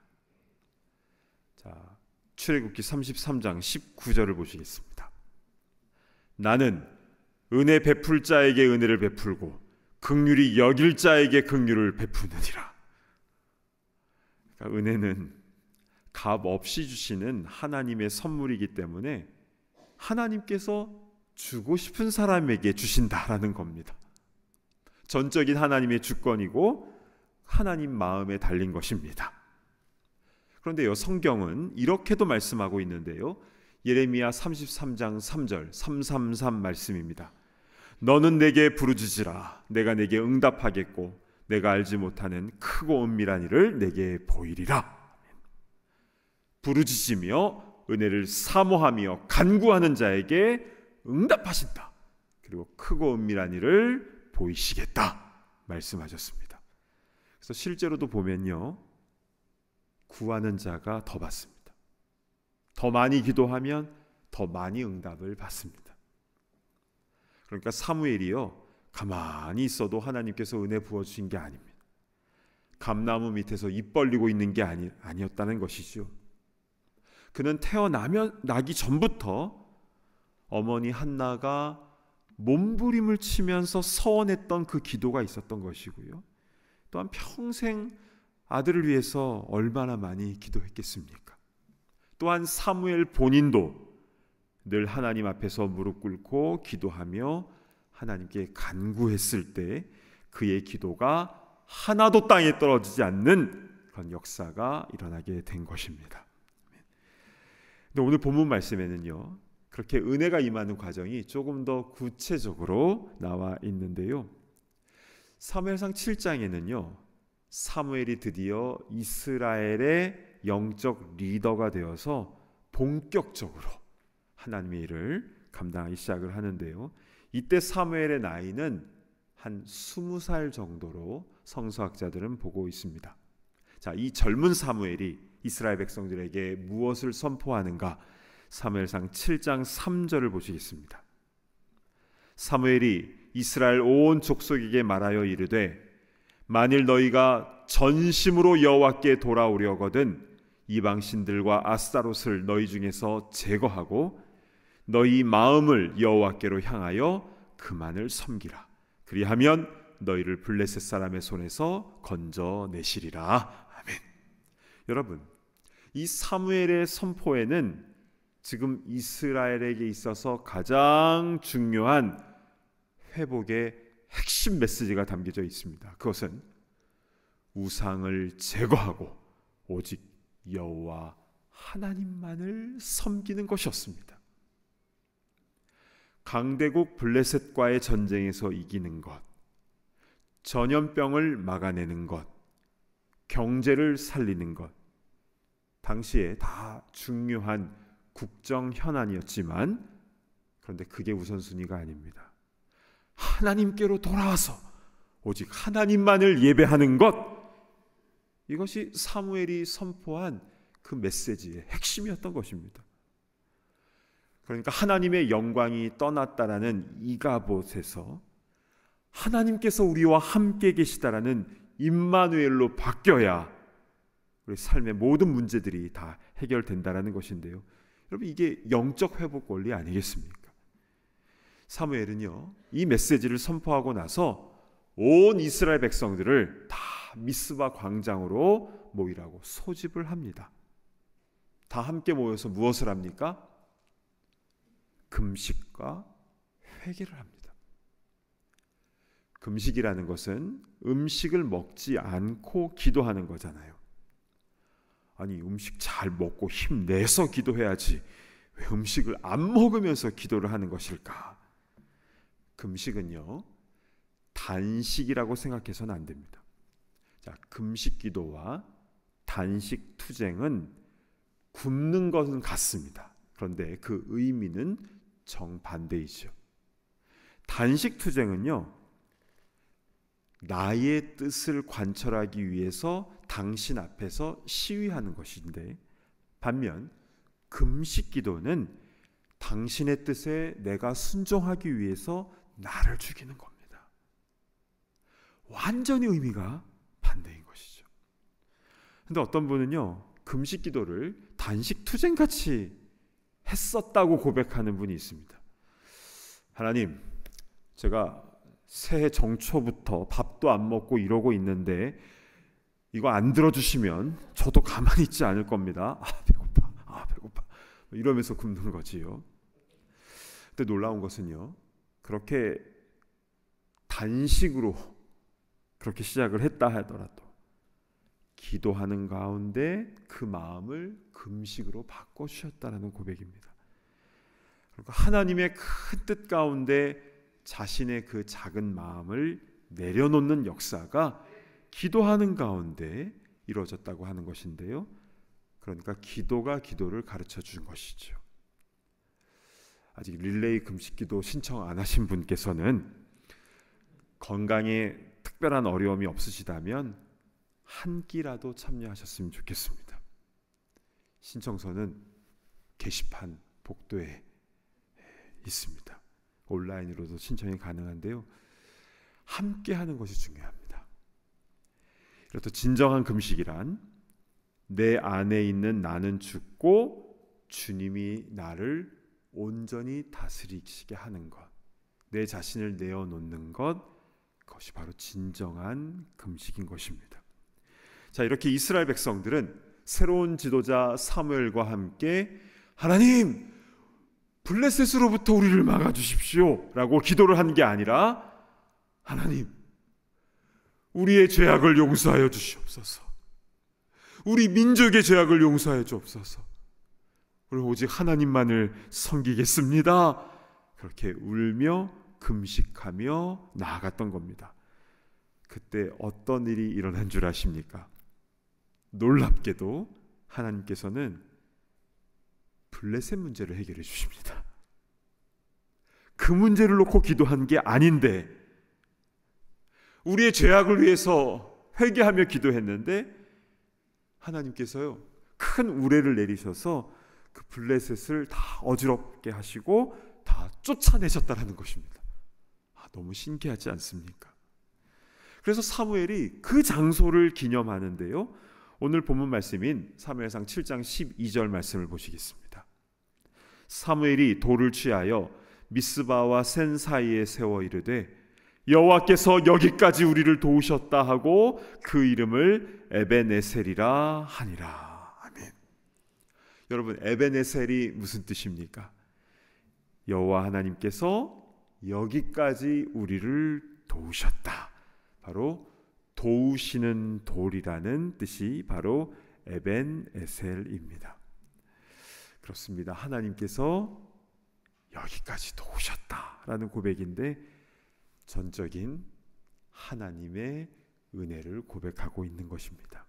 자, 출애굽기 33장 19절을 보시겠습니다. 나는 은혜 베풀 자에게 은혜를 베풀고 긍휼히 여길 자에게 긍휼을 베푸느니라. 그러니까 은혜는 값 없이 주시는 하나님의 선물이기 때문에 하나님께서 주고 싶은 사람에게 주신다라는 겁니다. 전적인 하나님의 주권이고 하나님 마음에 달린 것입니다. 그런데요, 성경은 이렇게도 말씀하고 있는데요. 예레미야 33장 3절 333 말씀입니다. 너는 내게 부르짖으라. 내가 내게 응답하겠고 내가 알지 못하는 크고 은밀한 일을 내게 보이리라. 부르짖으며 은혜를 사모하며 간구하는 자에게 응답하신다. 그리고 크고 은밀한 일을 보이시겠다 말씀하셨습니다. 그래서 실제로도 보면요, 구하는 자가 더 받습니다. 더 많이 기도하면 더 많이 응답을 받습니다. 그러니까 사무엘이요, 가만히 있어도 하나님께서 은혜 부어주신 게 아닙니다. 감나무 밑에서 입 벌리고 있는 게 아니었다는 것이죠. 그는 나기 전부터 어머니 한나가 몸부림을 치면서 서원했던 그 기도가 있었던 것이고요. 또한 평생 아들을 위해서 얼마나 많이 기도했겠습니까? 또한 사무엘 본인도 늘 하나님 앞에서 무릎 꿇고 기도하며 하나님께 간구했을 때 그의 기도가 하나도 땅에 떨어지지 않는 그런 역사가 일어나게 된 것입니다. 근데 오늘 본문 말씀에는요, 그렇게 은혜가 임하는 과정이 조금 더 구체적으로 나와 있는데요. 사무엘상 7장에는요, 사무엘이 드디어 이스라엘의 영적 리더가 되어서 본격적으로 하나님의 일을 감당하기 시작을 하는데요. 이때 사무엘의 나이는 한 20살 정도로 성서학자들은 보고 있습니다. 자, 이 젊은 사무엘이 이스라엘 백성들에게 무엇을 선포하는가? 사무엘상 7장 3절을 보시겠습니다. 사무엘이 이스라엘 온 족속에게 말하여 이르되 만일 너희가 전심으로 여호와께 돌아오려거든 이방신들과 아스타롯을 너희 중에서 제거하고 너희 마음을 여호와께로 향하여 그만을 섬기라. 그리하면 너희를 블레셋 사람의 손에서 건져내시리라. 아멘. 여러분, 이 사무엘의 선포에는 지금 이스라엘에게 있어서 가장 중요한 회복의 핵심 메시지가 담겨져 있습니다. 그것은 우상을 제거하고 오직 여호와 하나님만을 섬기는 것이었습니다. 강대국 블레셋과의 전쟁에서 이기는 것, 전염병을 막아내는 것, 경제를 살리는 것, 당시에 다 중요한 국정 현안이었지만 그런데 그게 우선순위가 아닙니다. 하나님께로 돌아와서 오직 하나님만을 예배하는 것, 이것이 사무엘이 선포한 그 메시지의 핵심이었던 것입니다. 그러니까 하나님의 영광이 떠났다라는 이가봇에서 하나님께서 우리와 함께 계시다라는 임마누엘로 바뀌어야 우리 삶의 모든 문제들이 다 해결된다라는 것인데요. 여러분, 이게 영적 회복 원리 아니겠습니까? 사무엘은요, 이 메시지를 선포하고 나서 온 이스라엘 백성들을 다 미스바 광장으로 모이라고 소집을 합니다. 다 함께 모여서 무엇을 합니까? 금식과 회개를 합니다. 금식이라는 것은 음식을 먹지 않고 기도하는 거잖아요. 아니, 음식 잘 먹고 힘내서 기도해야지 왜 음식을 안 먹으면서 기도를 하는 것일까? 금식은요, 단식이라고 생각해서는 안 됩니다. 자, 금식 기도와 단식 투쟁은 굶는 것은 같습니다. 그런데 그 의미는 정반대이죠. 단식 투쟁은요, 나의 뜻을 관철하기 위해서 당신 앞에서 시위하는 것인데, 반면 금식 기도는 당신의 뜻에 내가 순종하기 위해서 나를 죽이는 겁니다. 완전히 의미가 반대인 것이죠. 근데 어떤 분은요, 금식 기도를 단식 투쟁같이 했었다고 고백하는 분이 있습니다. 하나님, 제가 새해 정초부터 밥도 안 먹고 이러고 있는데 이거 안 들어주시면 저도 가만히 있지 않을 겁니다. 배고파 이러면서 굶는 거지요. 근데 놀라운 것은요, 그렇게 단식으로 그렇게 시작을 했다 하더라도 기도하는 가운데 그 마음을 금식으로 바꿔주셨다는 고백입니다. 그러니까 하나님의 큰 뜻 가운데 자신의 그 작은 마음을 내려놓는 역사가 기도하는 가운데 이루어졌다고 하는 것인데요. 그러니까 기도가 기도를 가르쳐 준 것이죠. 아직 릴레이 금식기도 신청 안 하신 분께서는 건강에 특별한 어려움이 없으시다면 한 끼라도 참여하셨으면 좋겠습니다. 신청서는 게시판 복도에 있습니다. 온라인으로도 신청이 가능한데요. 함께 하는 것이 중요합니다. 그래도 진정한 금식이란 내 안에 있는 나는 죽고 주님이 나를 온전히 다스리시게 하는 것, 내 자신을 내어놓는 것, 그것이 바로 진정한 금식인 것입니다. 자, 이렇게 이스라엘 백성들은 새로운 지도자 사무엘과 함께 하나님, 블레셋으로부터 우리를 막아주십시오 라고 기도를 한 게 아니라 하나님, 우리의 죄악을 용서하여 주시옵소서, 우리 민족의 죄악을 용서하여 주옵소서, 우리 오직 하나님만을 섬기겠습니다, 그렇게 울며 금식하며 나아갔던 겁니다. 그때 어떤 일이 일어난 줄 아십니까? 놀랍게도 하나님께서는 블레셋 문제를 해결해 주십니다. 그 문제를 놓고 기도한 게 아닌데, 우리의 죄악을 위해서 회개하며 기도했는데 하나님께서요, 큰 우레를 내리셔서 그 블레셋을 다 어지럽게 하시고 다 쫓아내셨다는 것입니다. 너무 신기하지 않습니까? 그래서 사무엘이 그 장소를 기념하는데요, 오늘 본문 말씀인 사무엘상 7장 12절 말씀을 보시겠습니다. 사무엘이 돌을 취하여 미스바와 센 사이에 세워 이르되 여호와께서 여기까지 우리를 도우셨다 하고 그 이름을 에벤에셀이라 하니라. 아멘. 여러분, 에벤에셀이 무슨 뜻입니까? 여호와 하나님께서 여기까지 우리를 도우셨다. 바로 도우시는 돌이라는 뜻이 바로 에벤에셀입니다. 그렇습니다. 하나님께서 여기까지 도우셨다라는 고백인데 전적인 하나님의 은혜를 고백하고 있는 것입니다.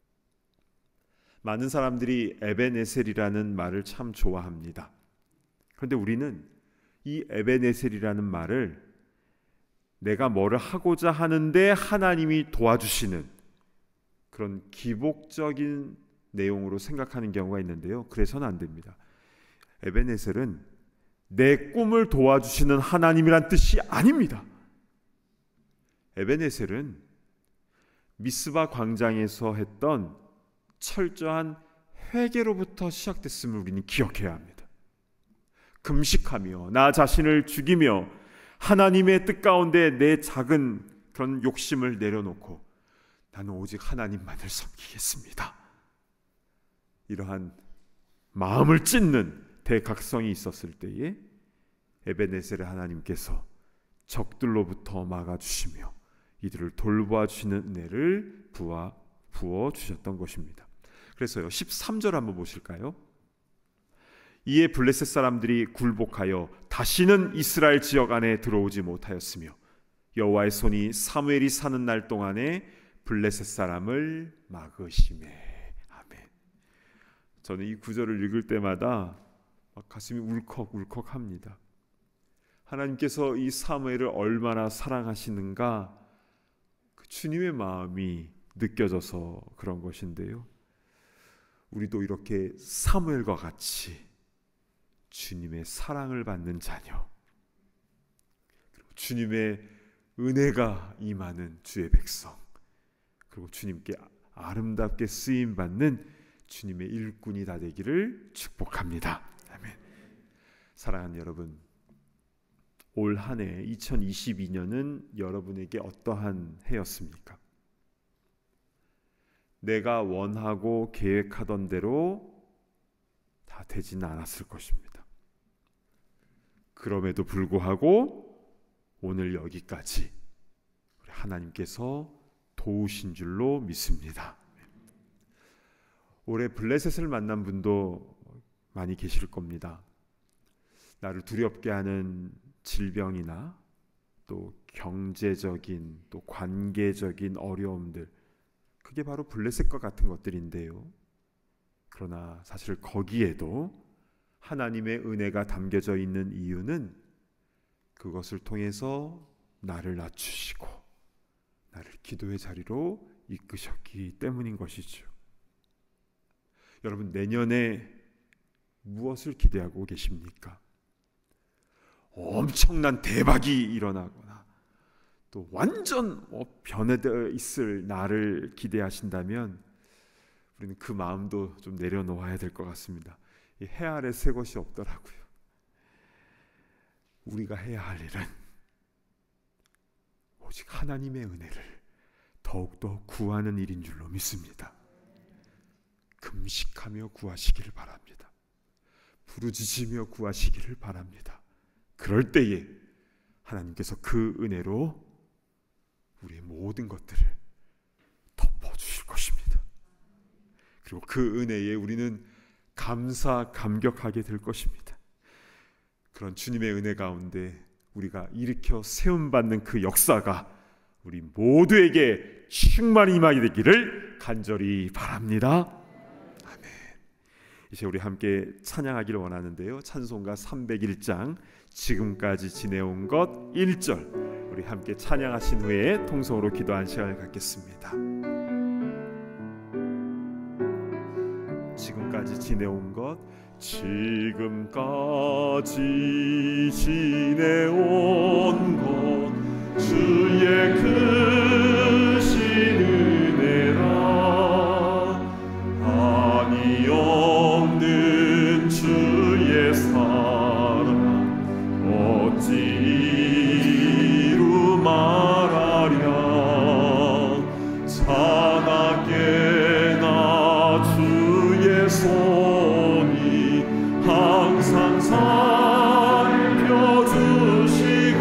많은 사람들이 에벤에셀이라는 말을 참 좋아합니다. 그런데 우리는 이 에벤에셀이라는 말을 내가 뭐를 하고자 하는데 하나님이 도와주시는 그런 기복적인 내용으로 생각하는 경우가 있는데요. 그래서는 안 됩니다. 에벤에셀은 내 꿈을 도와주시는 하나님이란 뜻이 아닙니다. 에벤에셀은 미스바 광장에서 했던 철저한 회개로부터 시작됐음을 우리는 기억해야 합니다. 금식하며 나 자신을 죽이며 하나님의 뜻 가운데 내 작은 그런 욕심을 내려놓고 나는 오직 하나님만을 섬기겠습니다. 이러한 마음을 찢는 대각성이 있었을 때에 에베네셀의 하나님께서 적들로부터 막아주시며 이들을 돌봐주시는 은혜를 부어주셨던 것입니다. 그래서요 13절 한번 보실까요? 이에 블레셋 사람들이 굴복하여 다시는 이스라엘 지역 안에 들어오지 못하였으며 여호와의 손이 사무엘이 사는 날 동안에 블레셋 사람을 막으시매. 아멘. 저는 이 구절을 읽을 때마다 가슴이 울컥울컥합니다. 하나님께서 이 사무엘을 얼마나 사랑하시는가 그 주님의 마음이 느껴져서 그런 것인데요. 우리도 이렇게 사무엘과 같이 주님의 사랑을 받는 자녀, 그리고 주님의 은혜가 임하는 주의 백성, 그리고 주님께 아름답게 쓰임받는 주님의 일꾼이 다 되기를 축복합니다. 아멘. 사랑하는 여러분, 올 한 해 2022년은 여러분에게 어떠한 해였습니까? 내가 원하고 계획하던 대로 다 되지는 않았을 것입니다. 그럼에도 불구하고 오늘 여기까지 우리 하나님께서 도우신 줄로 믿습니다. 올해 블레셋을 만난 분도 많이 계실 겁니다. 나를 두렵게 하는 질병이나 또 경제적인 또 관계적인 어려움들, 그게 바로 블레셋과 같은 것들인데요. 그러나 사실 거기에도 하나님의 은혜가 담겨져 있는 이유는 그것을 통해서 나를 낮추시고 나를 기도의 자리로 이끄셨기 때문인 것이죠. 여러분, 내년에 무엇을 기대하고 계십니까? 엄청난 대박이 일어나거나 또 완전 변해져 있을 나를 기대하신다면 우리는 그 마음도 좀 내려놓아야 될 것 같습니다. 이 해 아래 새 것이 없더라고요. 우리가 해야 할 일은 오직 하나님의 은혜를 더욱더 구하는 일인 줄로 믿습니다. 금식하며 구하시기를 바랍니다. 부르짖으며 구하시기를 바랍니다. 그럴 때에 하나님께서 그 은혜로 우리의 모든 것들을 덮어주실 것입니다. 그리고 그 은혜에 우리는 감격하게 될 것입니다. 그런 주님의 은혜 가운데 우리가 일으켜 세움받는 그 역사가 우리 모두에게 충만히 임하게 되기를 간절히 바랍니다. 아멘. 이제 우리 함께 찬양하기를 원하는데요. 찬송가 301장 지금까지 지내온 것 1절 우리 함께 찬양하신 후에 통성으로 기도한 시간을 갖겠습니다. 지금까지 지내온 것, 지금까지 지내온 것 주의 크신 은혜라. 한이 없는 주의 사랑 어찌 이루 말하랴. 찬하게나 주의 손이 항상 살펴주시고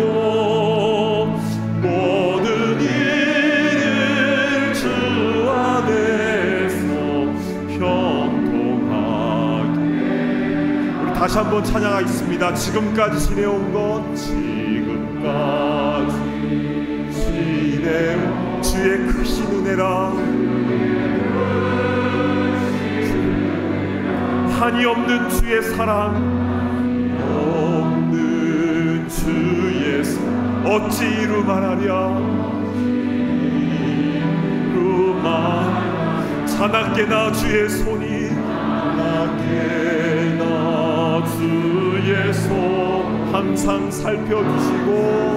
모든 일을 주 안에서 형통하게. 우리 다시 한번 찬양하겠습니다. 지금까지 지내온 것, 지금까지 지내온 주의 크신 은혜라. 한이 없는 주의 사랑, 없는 주의 사랑 어찌 이루 말하랴. 이루만 자나깨나 주의 손이, 자나깨나 주의 손 항상 살펴주시고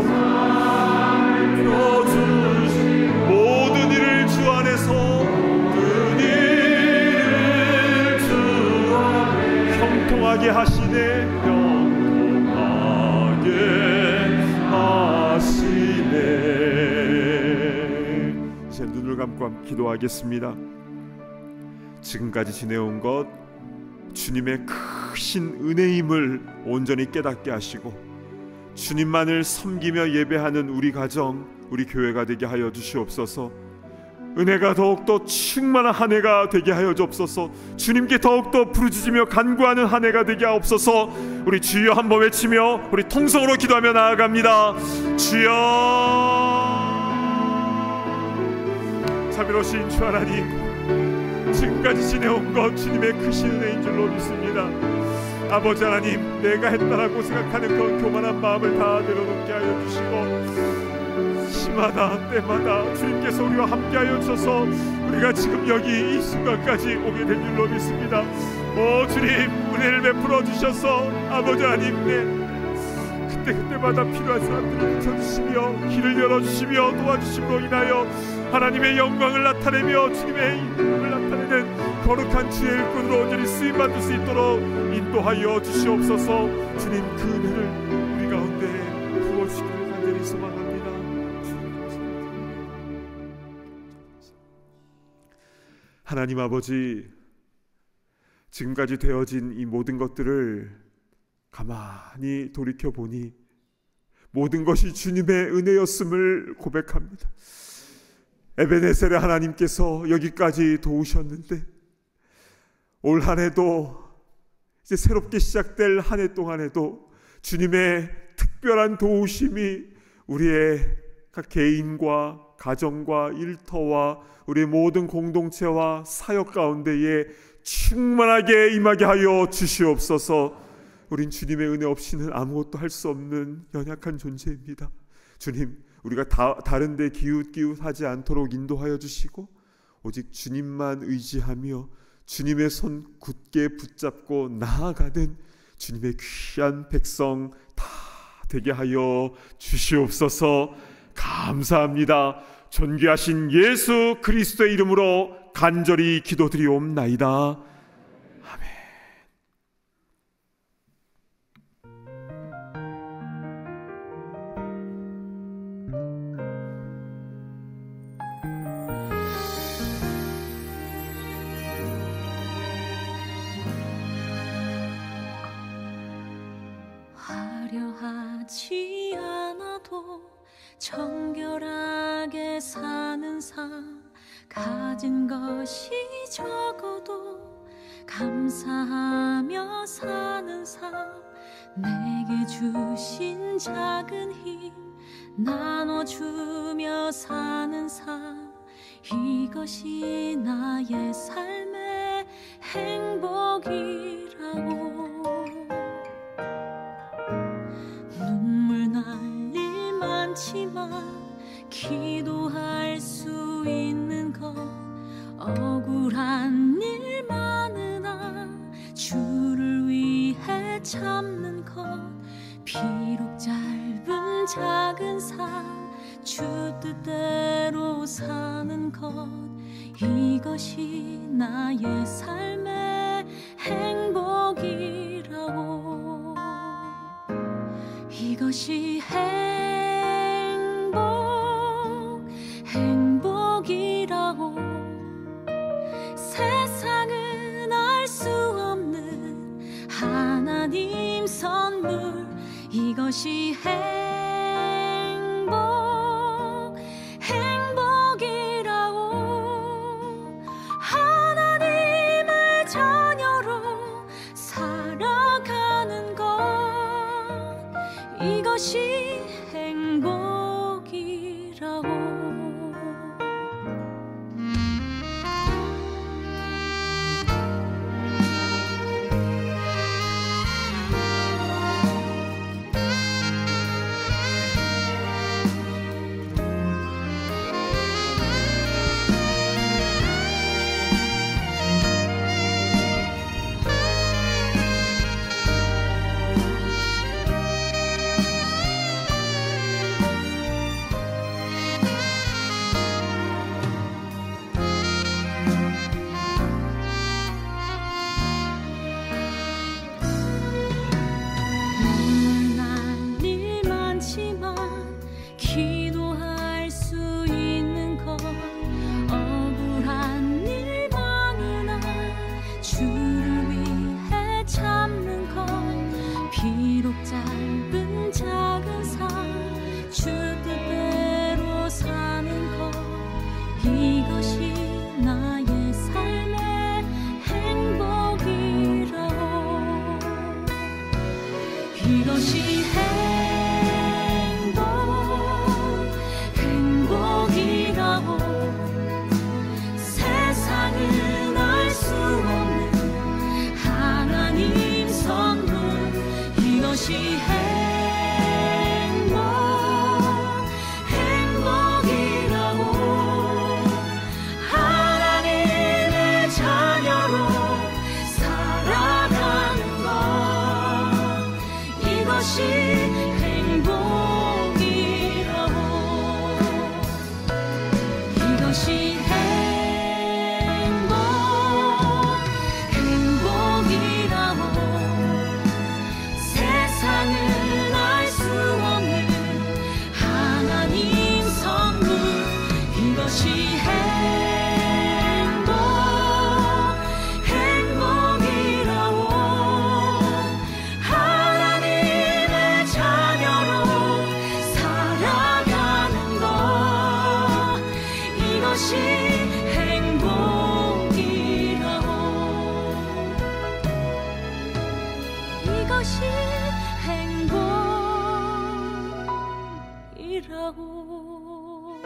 모든 일을 주 안에서, 모든 일을 주 평통하게 하시네. 평통하게 하시네. 이제 눈을 감고 기도하겠습니다. 지금까지 지내온 것 주님의 크신 은혜임을 온전히 깨닫게 하시고 주님만을 섬기며 예배하는 우리 가정, 우리 교회가 되게 하여 주시옵소서. 은혜가 더욱더 충만한 한 해가 되게 하여 주옵소서. 주님께 더욱더 부르짖으며 간구하는 한 해가 되게 하옵소서. 우리 주여 한번 외치며 우리 통성으로 기도하며 나아갑니다. 주여. 자비로우신 주 하나님, 지금까지 지내온 것 주님의 크신 은혜인 줄로 믿습니다. 아버지 하나님, 내가 했다라고 생각하는 그 교만한 마음을 다 내려놓게 하여 주시고 시마다 때마다 주님께서 우리와 함께하여 주셔서 우리가 지금 여기 이 순간까지 오게 된 줄로 믿습니다. 오 주님, 은혜를 베풀어 주셔서 아버지 하나님, 그때마다 필요한 사람들을 붙여주시며 길을 열어주시며 도와주심으로 인하여 하나님의 영광을 나타내며 주님의 이름을 나타내는 거룩한 주의 일꾼으로 온전히 쓰임받을 수 있도록 인도하여 주시옵소서. 주님, 그 은혜를 우리 가운데 부어주시기를 간절히 소망합니다. 하나님 아버지, 지금까지 되어진 이 모든 것들을 가만히 돌이켜보니 모든 것이 주님의 은혜였음을 고백합니다. 에베네셀의 하나님께서 여기까지 도우셨는데 올 한 해도 이제 새롭게 시작될 한 해 동안에도 주님의 특별한 도우심이 우리의 각 개인과 가정과 일터와 우리의 모든 공동체와 사역 가운데에 충만하게 임하게 하여 주시옵소서. 우린 주님의 은혜 없이는 아무것도 할 수 없는 연약한 존재입니다. 주님, 우리가 다른 데 기웃기웃하지 않도록 인도하여 주시고 오직 주님만 의지하며 주님의 손 굳게 붙잡고 나아가는 주님의 귀한 백성 다 되게 하여 주시옵소서. 감사합니다. 존귀하신 예수 그리스도의 이름으로 간절히 기도드리옵나이다. 아멘. 화려하지 않아도 정결하게 사는 삶, 가진 것이 적어도 감사하며 사는 삶, 내게 주신 작은 힘 나눠주며 사는 삶, 이것이 나의 삶의 행복이라고. 눈물 날 일 많지만 기도할 수 있는 것, 억울한 일 많으나 주를 위해 참는 것, 비록 짧은 작은 삶 주 뜻대로 사는 것, 이것이 나의 삶의 행복이라고. 이것이 행복이라고. 세상은 알 수 없는 하나님 선물, 이것이 행복이라고. 하나님의 자녀로 살아가는 것, 이것이 행복이라고. 기도하고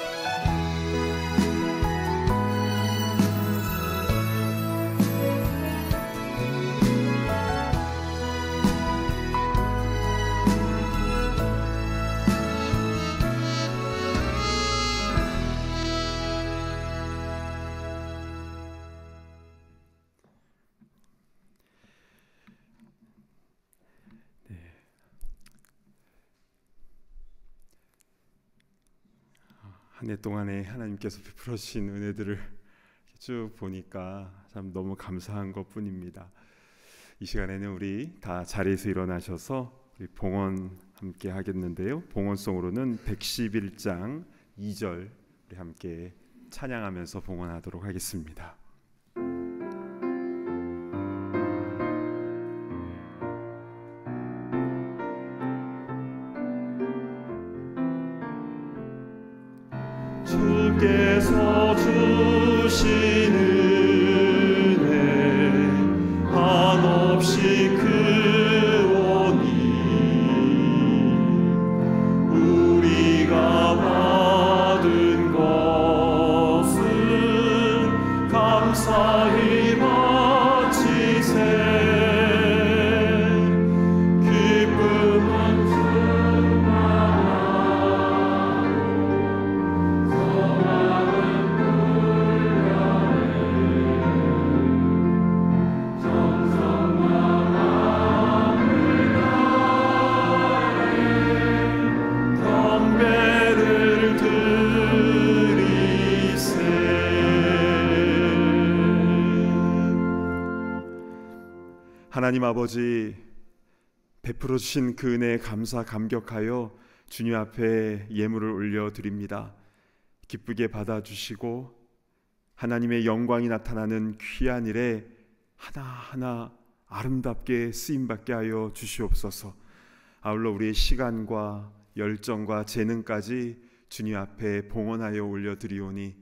한 해 동안에 하나님께서 베풀어 주신 은혜들을 쭉 보니까 참 너무 감사한 것뿐입니다. 이 시간에는 우리 다 자리에서 일어나셔서 우리 봉헌 함께 하겠는데요. 봉헌송으로는 111장 2절 우리 함께 찬양하면서 봉헌하도록 하겠습니다. 주께서 주신 은혜 한없이 크오니 우리가 받은 것은 감사히 바치세. 하나님 아버지, 베풀어 주신 그 은혜에 감사 감격하여 주님 앞에 예물을 올려드립니다. 기쁘게 받아주시고 하나님의 영광이 나타나는 귀한 일에 하나하나 아름답게 쓰임받게 하여 주시옵소서. 아울러 우리의 시간과 열정과 재능까지 주님 앞에 봉헌하여 올려드리오니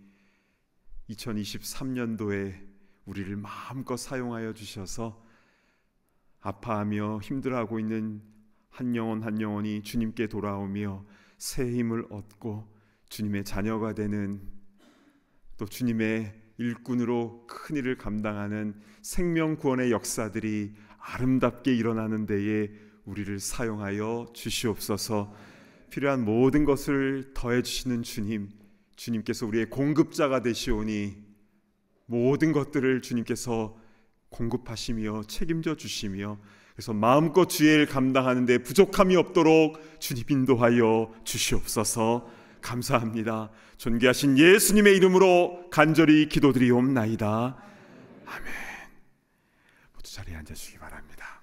2023년도에 우리를 마음껏 사용하여 주셔서 아파하며 힘들어하고 있는 한 영혼 한 영혼이 주님께 돌아오며 새 힘을 얻고 주님의 자녀가 되는, 또 주님의 일꾼으로 큰 일을 감당하는 생명 구원의 역사들이 아름답게 일어나는 데에 우리를 사용하여 주시옵소서. 필요한 모든 것을 더해 주시는 주님, 주님께서 우리의 공급자가 되시오니 모든 것들을 주님께서 공급하시며 책임져 주시며, 그래서 마음껏 주의 일 감당하는 데 부족함이 없도록 주님 인도하여 주시옵소서. 감사합니다. 존귀하신 예수님의 이름으로 간절히 기도드리옵나이다. 아멘. 모두 자리에 앉아주시기 바랍니다.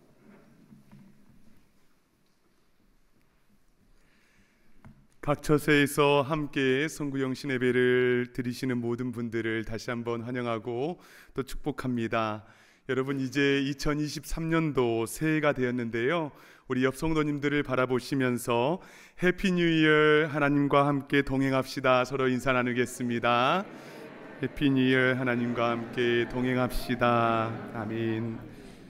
각 처소에서 함께 성구영신 예배를 드리시는 모든 분들을 다시 한번 환영하고 또 축복합니다. 여러분, 이제 2023년도 새해가 되었는데요, 우리 옆 성도님들을 바라보시면서 해피 뉴 이어, 하나님과 함께 동행합시다. 서로 인사 나누겠습니다. 해피 뉴 이어, 하나님과 함께 동행합시다. 아멘.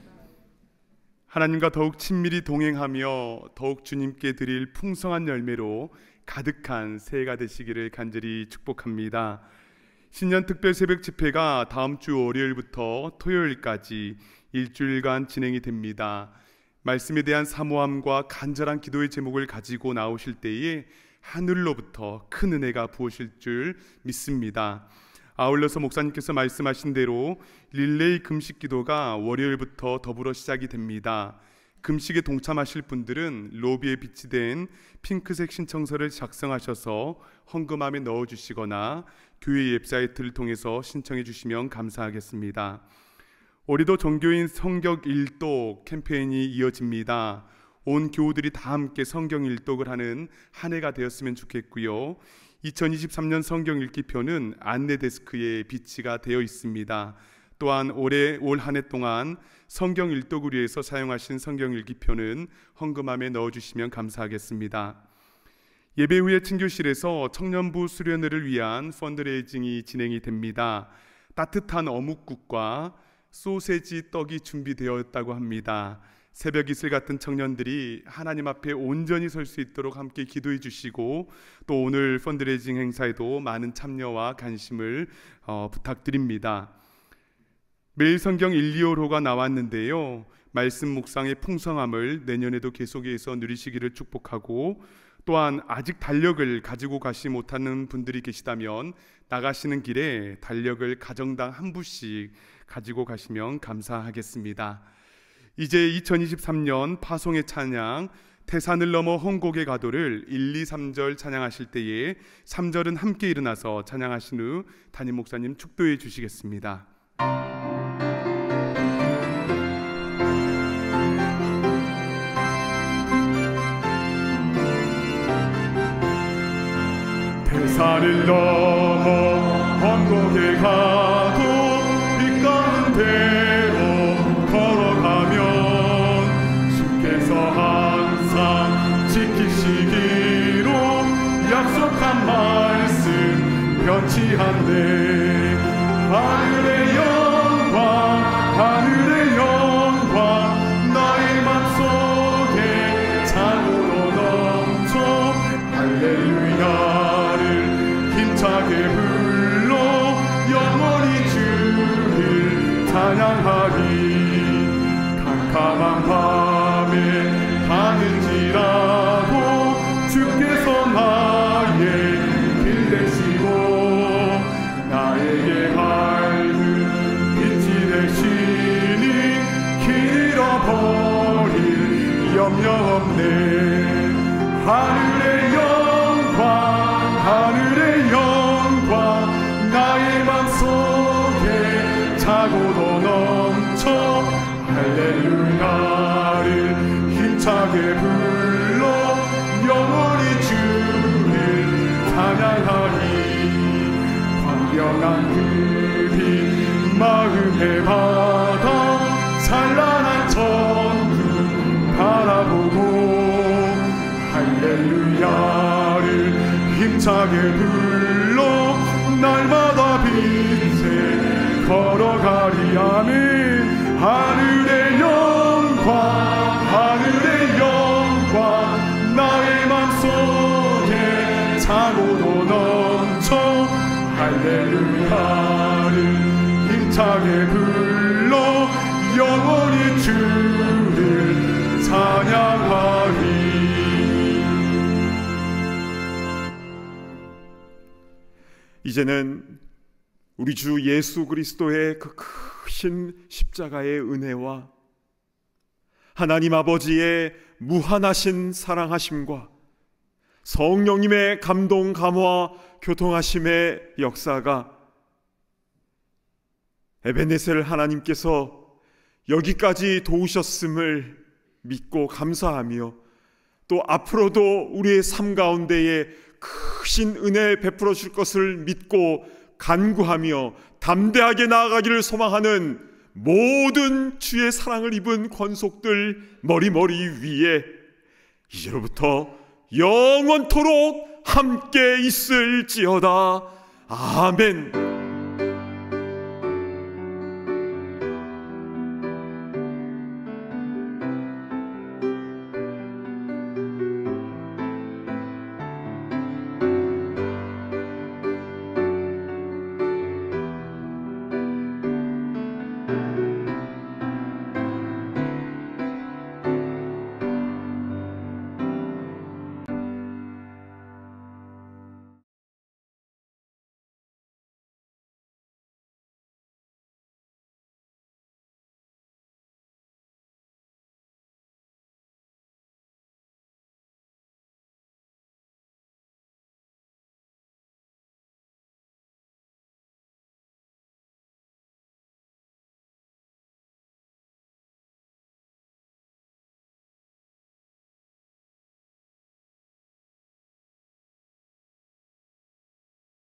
하나님과 더욱 친밀히 동행하며 더욱 주님께 드릴 풍성한 열매로 가득한 새해가 되시기를 간절히 축복합니다. 신년 특별 새벽 집회가 다음 주 월요일부터 토요일까지 일주일간 진행이 됩니다. 말씀에 대한 사모함과 간절한 기도의 제목을 가지고 나오실 때에 하늘로부터 큰 은혜가 부어질 줄 믿습니다. 아울러서 목사님께서 말씀하신 대로 릴레이 금식 기도가 월요일부터 더불어 시작이 됩니다. 금식에 동참하실 분들은 로비에 비치된 핑크색 신청서를 작성하셔서 헌금함에 넣어주시거나 교회 웹사이트를 통해서 신청해 주시면 감사하겠습니다. 올해도 종교인 성경 일독 캠페인이 이어집니다. 온 교우들이 다 함께 성경 일독을 하는 한 해가 되었으면 좋겠고요. 2023년 성경 읽기표는 안내 데스크에 비치가 되어 있습니다. 또한 올 한 해 동안 성경 일독을 위해서 사용하신 성경 읽기표는 헌금함에 넣어주시면 감사하겠습니다. 예배 후에 친교실에서 청년부 수련회를 위한 펀드레이징이 진행이 됩니다. 따뜻한 어묵국과 소세지 떡이 준비되었다고 합니다. 새벽 이슬 같은 청년들이 하나님 앞에 온전히 설 수 있도록 함께 기도해 주시고, 또 오늘 펀드레이징 행사에도 많은 참여와 관심을 부탁드립니다. 매일 성경 1, 2호로가 나왔는데요, 말씀 묵상의 풍성함을 내년에도 계속해서 누리시기를 축복하고, 또한 아직 달력을 가지고 가시 못하는 분들이 계시다면 나가시는 길에 달력을 가정당 한 부씩 가지고 가시면 감사하겠습니다. 이제 2023년 파송의 찬양 태산을 넘어 hon곡의 가도를 1, 2, 3절 찬양하실 때에 3절은 함께 일어나서 찬양하신 후 담임 목사님 축도해 주시겠습니다. 태산을 넘어 hon곡의 가도 빛 가운데로 걸어가면 주께서 항상 지키시기로 약속한 말씀 변치 않네. 하늘의 영광 하늘의 영광 나의 맘속에 참으로 넘쳐 할렐루야를 힘차게 불러 영원히 주를 찬양하리. 캄캄한 밤에 가는지라도 주께서 나의 길 되시고 나에게 밝은 빛이 되시니 길 잃어버릴 염려 없네. 하늘의 영광 하늘의 영광 나의 맘속에 차고도 넘쳐 할렐루야를 힘차게 불러 영원히 주를 찬양하리. 광명한 그빛 마음의 바다 찬란한 천국 바라보고 할렐루야를 힘차게 불러 날마다 빛에 걸어가리. 아멘. 하늘의 영광 하늘의 영광 나의 맘속에 차고도 넘쳐 할렐루야를 힘차게 불러 영원히 주를 찬양하리. 이제는 우리 주 예수 그리스도의 그 크신 십자가의 은혜와 하나님 아버지의 무한하신 사랑하심과 성령님의 감동 감화 교통하심의 역사가 에베네셀 하나님께서 여기까지 도우셨음을 믿고 감사하며, 또 앞으로도 우리의 삶 가운데에 크신 은혜 베풀어 줄 것을 믿고 간구하며 담대하게 나아가기를 소망하는 모든 주의 사랑을 입은 권속들 머리 위에 이제로부터 영원토록 함께 있을지어다. 아멘.